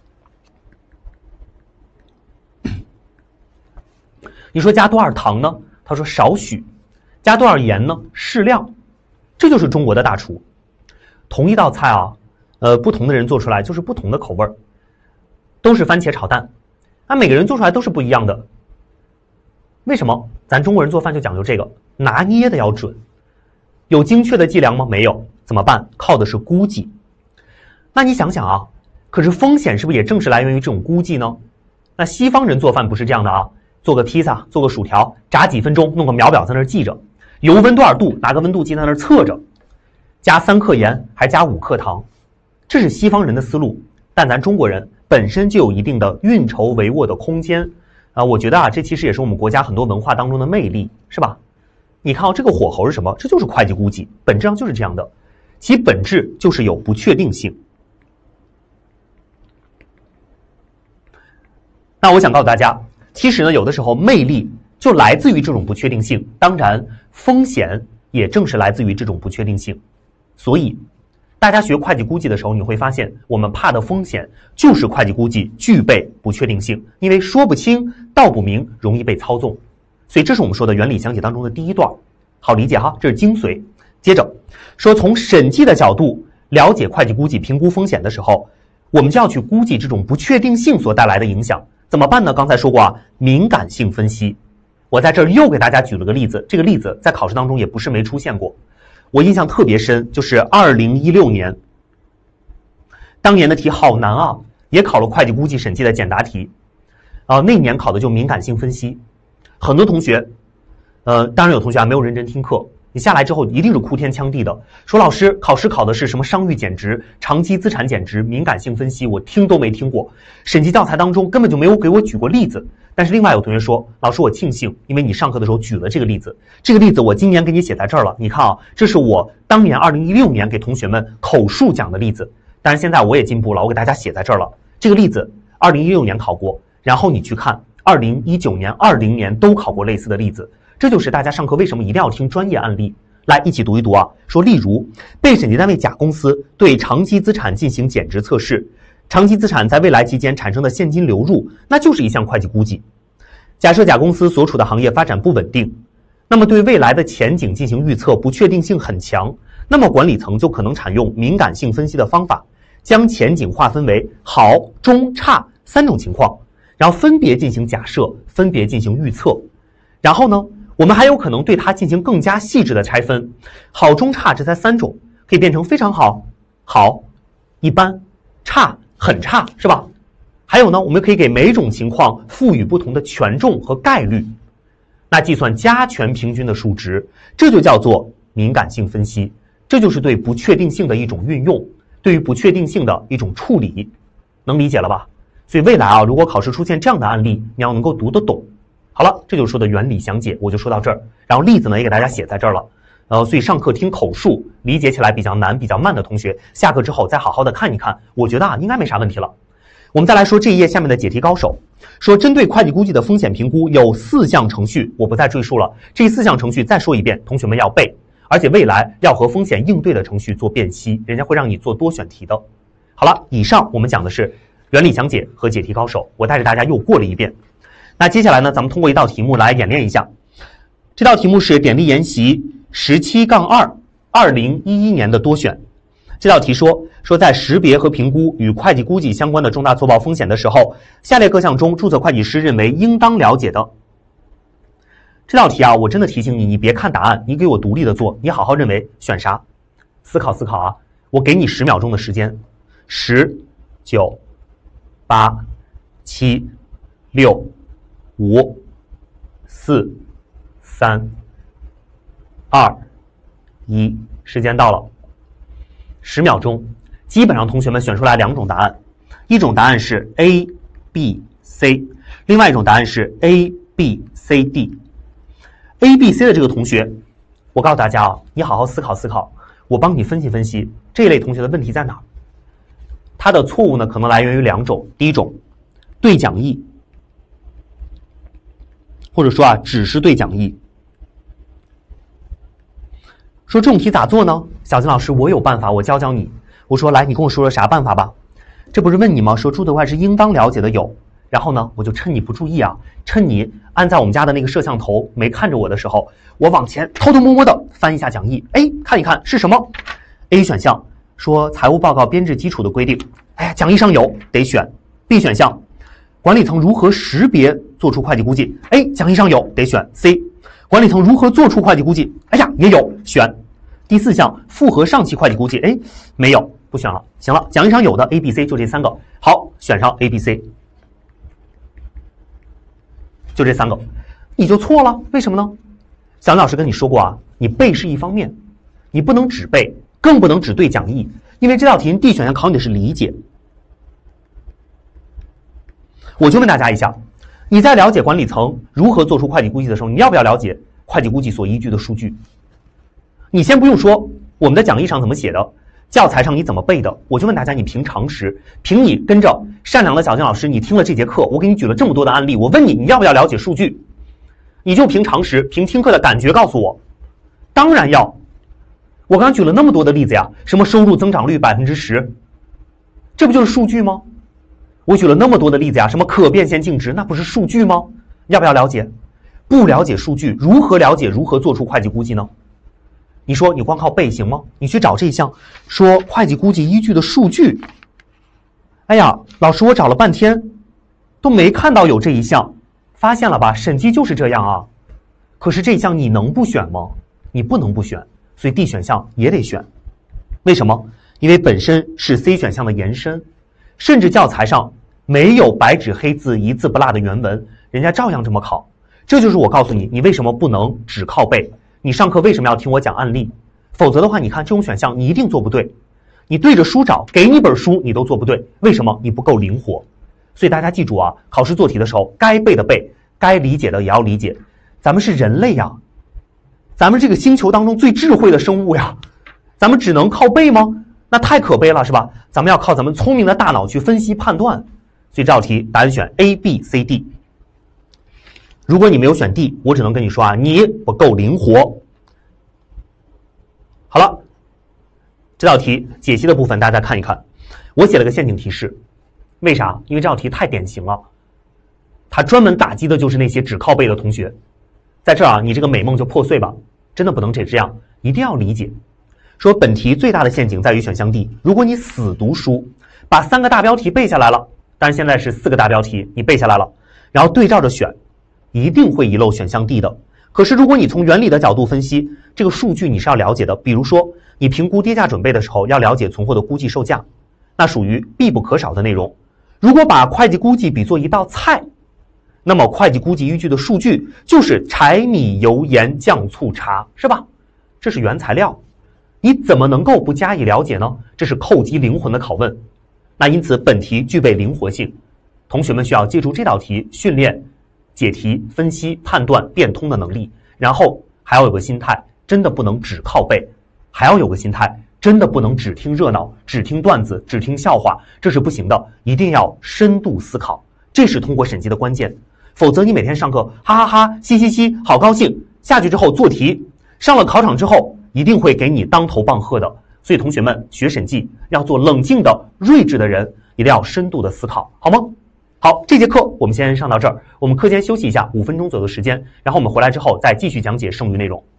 A: 你说加多少糖呢？他说少许。加多少盐呢？适量。这就是中国的大厨。同一道菜啊，呃，不同的人做出来就是不同的口味儿，都是番茄炒蛋，那每个人做出来都是不一样的。为什么？咱中国人做饭就讲究这个，拿捏的要准。有精确的计量吗？没有。怎么办？靠的是估计。那你想想啊，可是风险是不是也正是来源于这种估计呢？那西方人做饭不是这样的啊，做个披萨，做个薯条，炸几分钟，弄个秒表在那儿记着，油温多少度，拿个温度计在那儿测着，加三克盐还加五克糖，这是西方人的思路。但咱中国人本身就有一定的运筹帷幄的空间啊、呃，我觉得啊，这其实也是我们国家很多文化当中的魅力，是吧？你看啊，这个火候是什么？这就是会计估计，本质上就是这样的，其本质就是有不确定性。那我想告诉大家，其实呢，有的时候魅力就来自于这种不确定性，当然风险也正是来自于这种不确定性。所以大家学会计估计的时候，你会发现我们怕的风险就是会计估计具备不确定性，因为说不清道不明，容易被操纵。所以这是我们说的原理详解当中的第一段，好理解哈，这是精髓。接着说，从审计的角度了解会计估计评估风险的时候，我们就要去估计这种不确定性所带来的影响。怎么办呢？刚才说过啊，敏感性分析。我在这儿又给大家举了个例子，这个例子在考试当中也不是没出现过。我印象特别深，就是二零一六年，当年的题好难啊，也考了会计估计审计的简答题，啊、呃，那年考的就敏感性分析。很多同学，呃，当然有同学啊没有认真听课，你下来之后一定是哭天抢地的，说老师考试考的是什么商誉减值、长期资产减值、敏感性分析，我听都没听过，审计教材当中根本就没有给我举过例子。但是另外有同学说，老师我庆幸，因为你上课的时候举了这个例子，这个例子我今年给你写在这儿了。你看啊，这是我当年二零一六年给同学们口述讲的例子，但是现在我也进步了，我给大家写在这儿了。这个例子二零一六年考过，然后你去看二零一九年、二零年都考过类似的例子，这就是大家上课为什么一定要听专业案例。来一起读一读啊，说例如被审计单位甲公司对长期资产进行减值测试，长期资产在未来期间产生的现金流入，那就是一项会计估计。假设甲公司所处的行业发展不稳定，那么对未来的前景进行预测不确定性很强，那么管理层就可能采用敏感性分析的方法，将前景划分为好、中、差三种情况，然后分别进行假设，分别进行预测。然后呢，我们还有可能对它进行更加细致的拆分，好、中、差这才三种，可以变成非常好、好、一般、差、很差，是吧？还有呢，我们可以给每种情况赋予不同的权重和概率，那计算加权平均的数值，这就叫做敏感性分析，这就是对不确定性的一种运用，对于不确定性的一种处理，能理解了吧？所以未来啊，如果考试出现这样的案例，你要能够读得懂。好了，这就是说的原理详解，我就说到这儿。然后例子呢也给大家写在这儿了，呃，所以上课听口述理解起来比较难、比较慢的同学，下课之后再好好的看一看，我觉得啊应该没啥问题了。我们再来说这一页下面的解题高手，说针对会计估计的风险评估有四项程序，我不再赘述了。这四项程序再说一遍，同学们要背，而且未来要和风险应对的程序做辨析，人家会让你做多选题的。好了，以上我们讲的是原理详解和解题高手，我带着大家又过了一遍。那接下来呢，咱们通过一道题目来演练一下。这道题目是典力研习十七杠二，二零一一年的多选。这道题说说在识别和评估与会计估计相关的重大错报风险的时候，下列各项中注册会计师认为应当了解的。这道题啊，我真的提醒你，你别看答案，你给我独立的做，你好好认为选啥，思考思考啊。我给你十秒钟的时间，十、九、八、七、 六、五、四、三、二、一，时间到了，十秒钟。基本上同学们选出来两种答案，一种答案是 A、B、C， 另外一种答案是 A、B、C、D。A、B、C 的这个同学，我告诉大家啊，你好好思考思考，我帮你分析分析这类同学的问题在哪儿。他的错误呢，可能来源于两种，第一种，对讲义，或者说啊，只是对讲义。说这种题咋做呢？小金老师，我有办法，我教教你。我说来，你跟我说说啥办法吧。这不是问你吗？说朱德外是应当了解的有。然后呢，我就趁你不注意啊，趁你按在我们家的那个摄像头没看着我的时候，我往前偷偷摸摸的翻一下讲义，哎，看一看是什么。A 选项说财务报告编制基础的规定，哎，讲义上有，得选。B 选项管理层如何识别做出会计估计，哎，讲义上有，得选。C 管理层如何做出会计估计，哎呀，也有，选。第四项复核上期会计估计，哎，没有，不选了。行了，讲义上有的 A、B、C 就这三个，好，选上 A、B、C， 就这三个，你就错了，为什么呢？小林老师跟你说过啊，你背是一方面，你不能只背，更不能只对讲义，因为这道题 D 选项考你的是理解。我就问大家一下，你在了解管理层如何做出会计估计的时候，你要不要了解会计估计所依据的数据？你先不用说我们的讲义上怎么写的，教材上你怎么背的，我就问大家，你凭常识，凭你跟着善良的小金老师，你听了这节课，我给你举了这么多的案例，我问你，你要不要了解数据？你就凭常识，凭听课的感觉告诉我，当然要。我刚举了那么多的例子呀，什么收入增长率百分之十，这不就是数据吗？我举了那么多的例子呀，什么可变现净值，那不是数据吗？要不要了解？不了解数据，如何了解如何做出会计估计呢？你说你光靠背行吗？你去找这一项说会计估计依据的数据。哎呀，老师，我找了半天都没看到有这一项，发现了吧？审计就是这样啊。可是这一项你能不选吗？你不能不选，所以 D 选项也得选。为什么？因为本身是 C 选项的延伸，甚至教材上没有白纸黑字一字不落的原文，人家照样这么考。这就是我告诉你，你为什么不能只靠背。你上课为什么要听我讲案例？否则的话，你看这种选项你一定做不对。你对着书找，给你本书你都做不对，为什么？你不够灵活。所以大家记住啊，考试做题的时候，该背的背，该理解的也要理解。咱们是人类呀，咱们这个星球当中最智慧的生物呀，咱们只能靠背吗？那太可悲了，是吧？咱们要靠咱们聪明的大脑去分析判断。所以这道题答案选 A、B、C、D。如果你没有选 D， 我只能跟你说啊，你不够灵活。好了，这道题解析的部分大家看一看，我写了个陷阱提示，为啥？因为这道题太典型了，它专门打击的就是那些只靠背的同学。在这儿啊，你这个美梦就破碎吧，真的不能这样，一定要理解。说本题最大的陷阱在于选项 D， 如果你死读书，把三个大标题背下来了，但是现在是四个大标题，你背下来了，然后对照着选，一定会遗漏选项 D 的。可是如果你从原理的角度分析，这个数据你是要了解的，比如说你评估跌价准备的时候要了解存货的估计售价，那属于必不可少的内容。如果把会计估计比作一道菜，那么会计估计依据的数据就是柴米油盐酱醋茶，是吧？这是原材料，你怎么能够不加以了解呢？这是扣击灵魂的拷问。那因此本题具备灵活性，同学们需要借助这道题训练解题、分析、判断、变通的能力，然后还要有个心态，真的不能只靠背，还要有个心态，真的不能只听热闹、只听段子、只听笑话，这是不行的，一定要深度思考，这是通过审计的关键。否则你每天上课哈哈哈、嘻嘻嘻，好高兴，下去之后做题，上了考场之后一定会给你当头棒喝的。所以同学们学审计要做冷静的、睿智的人，一定要深度的思考，好吗？好，这节课我们先上到这儿，我们课间休息一下五分钟左右的时间，然后我们回来之后再继续讲解剩余内容。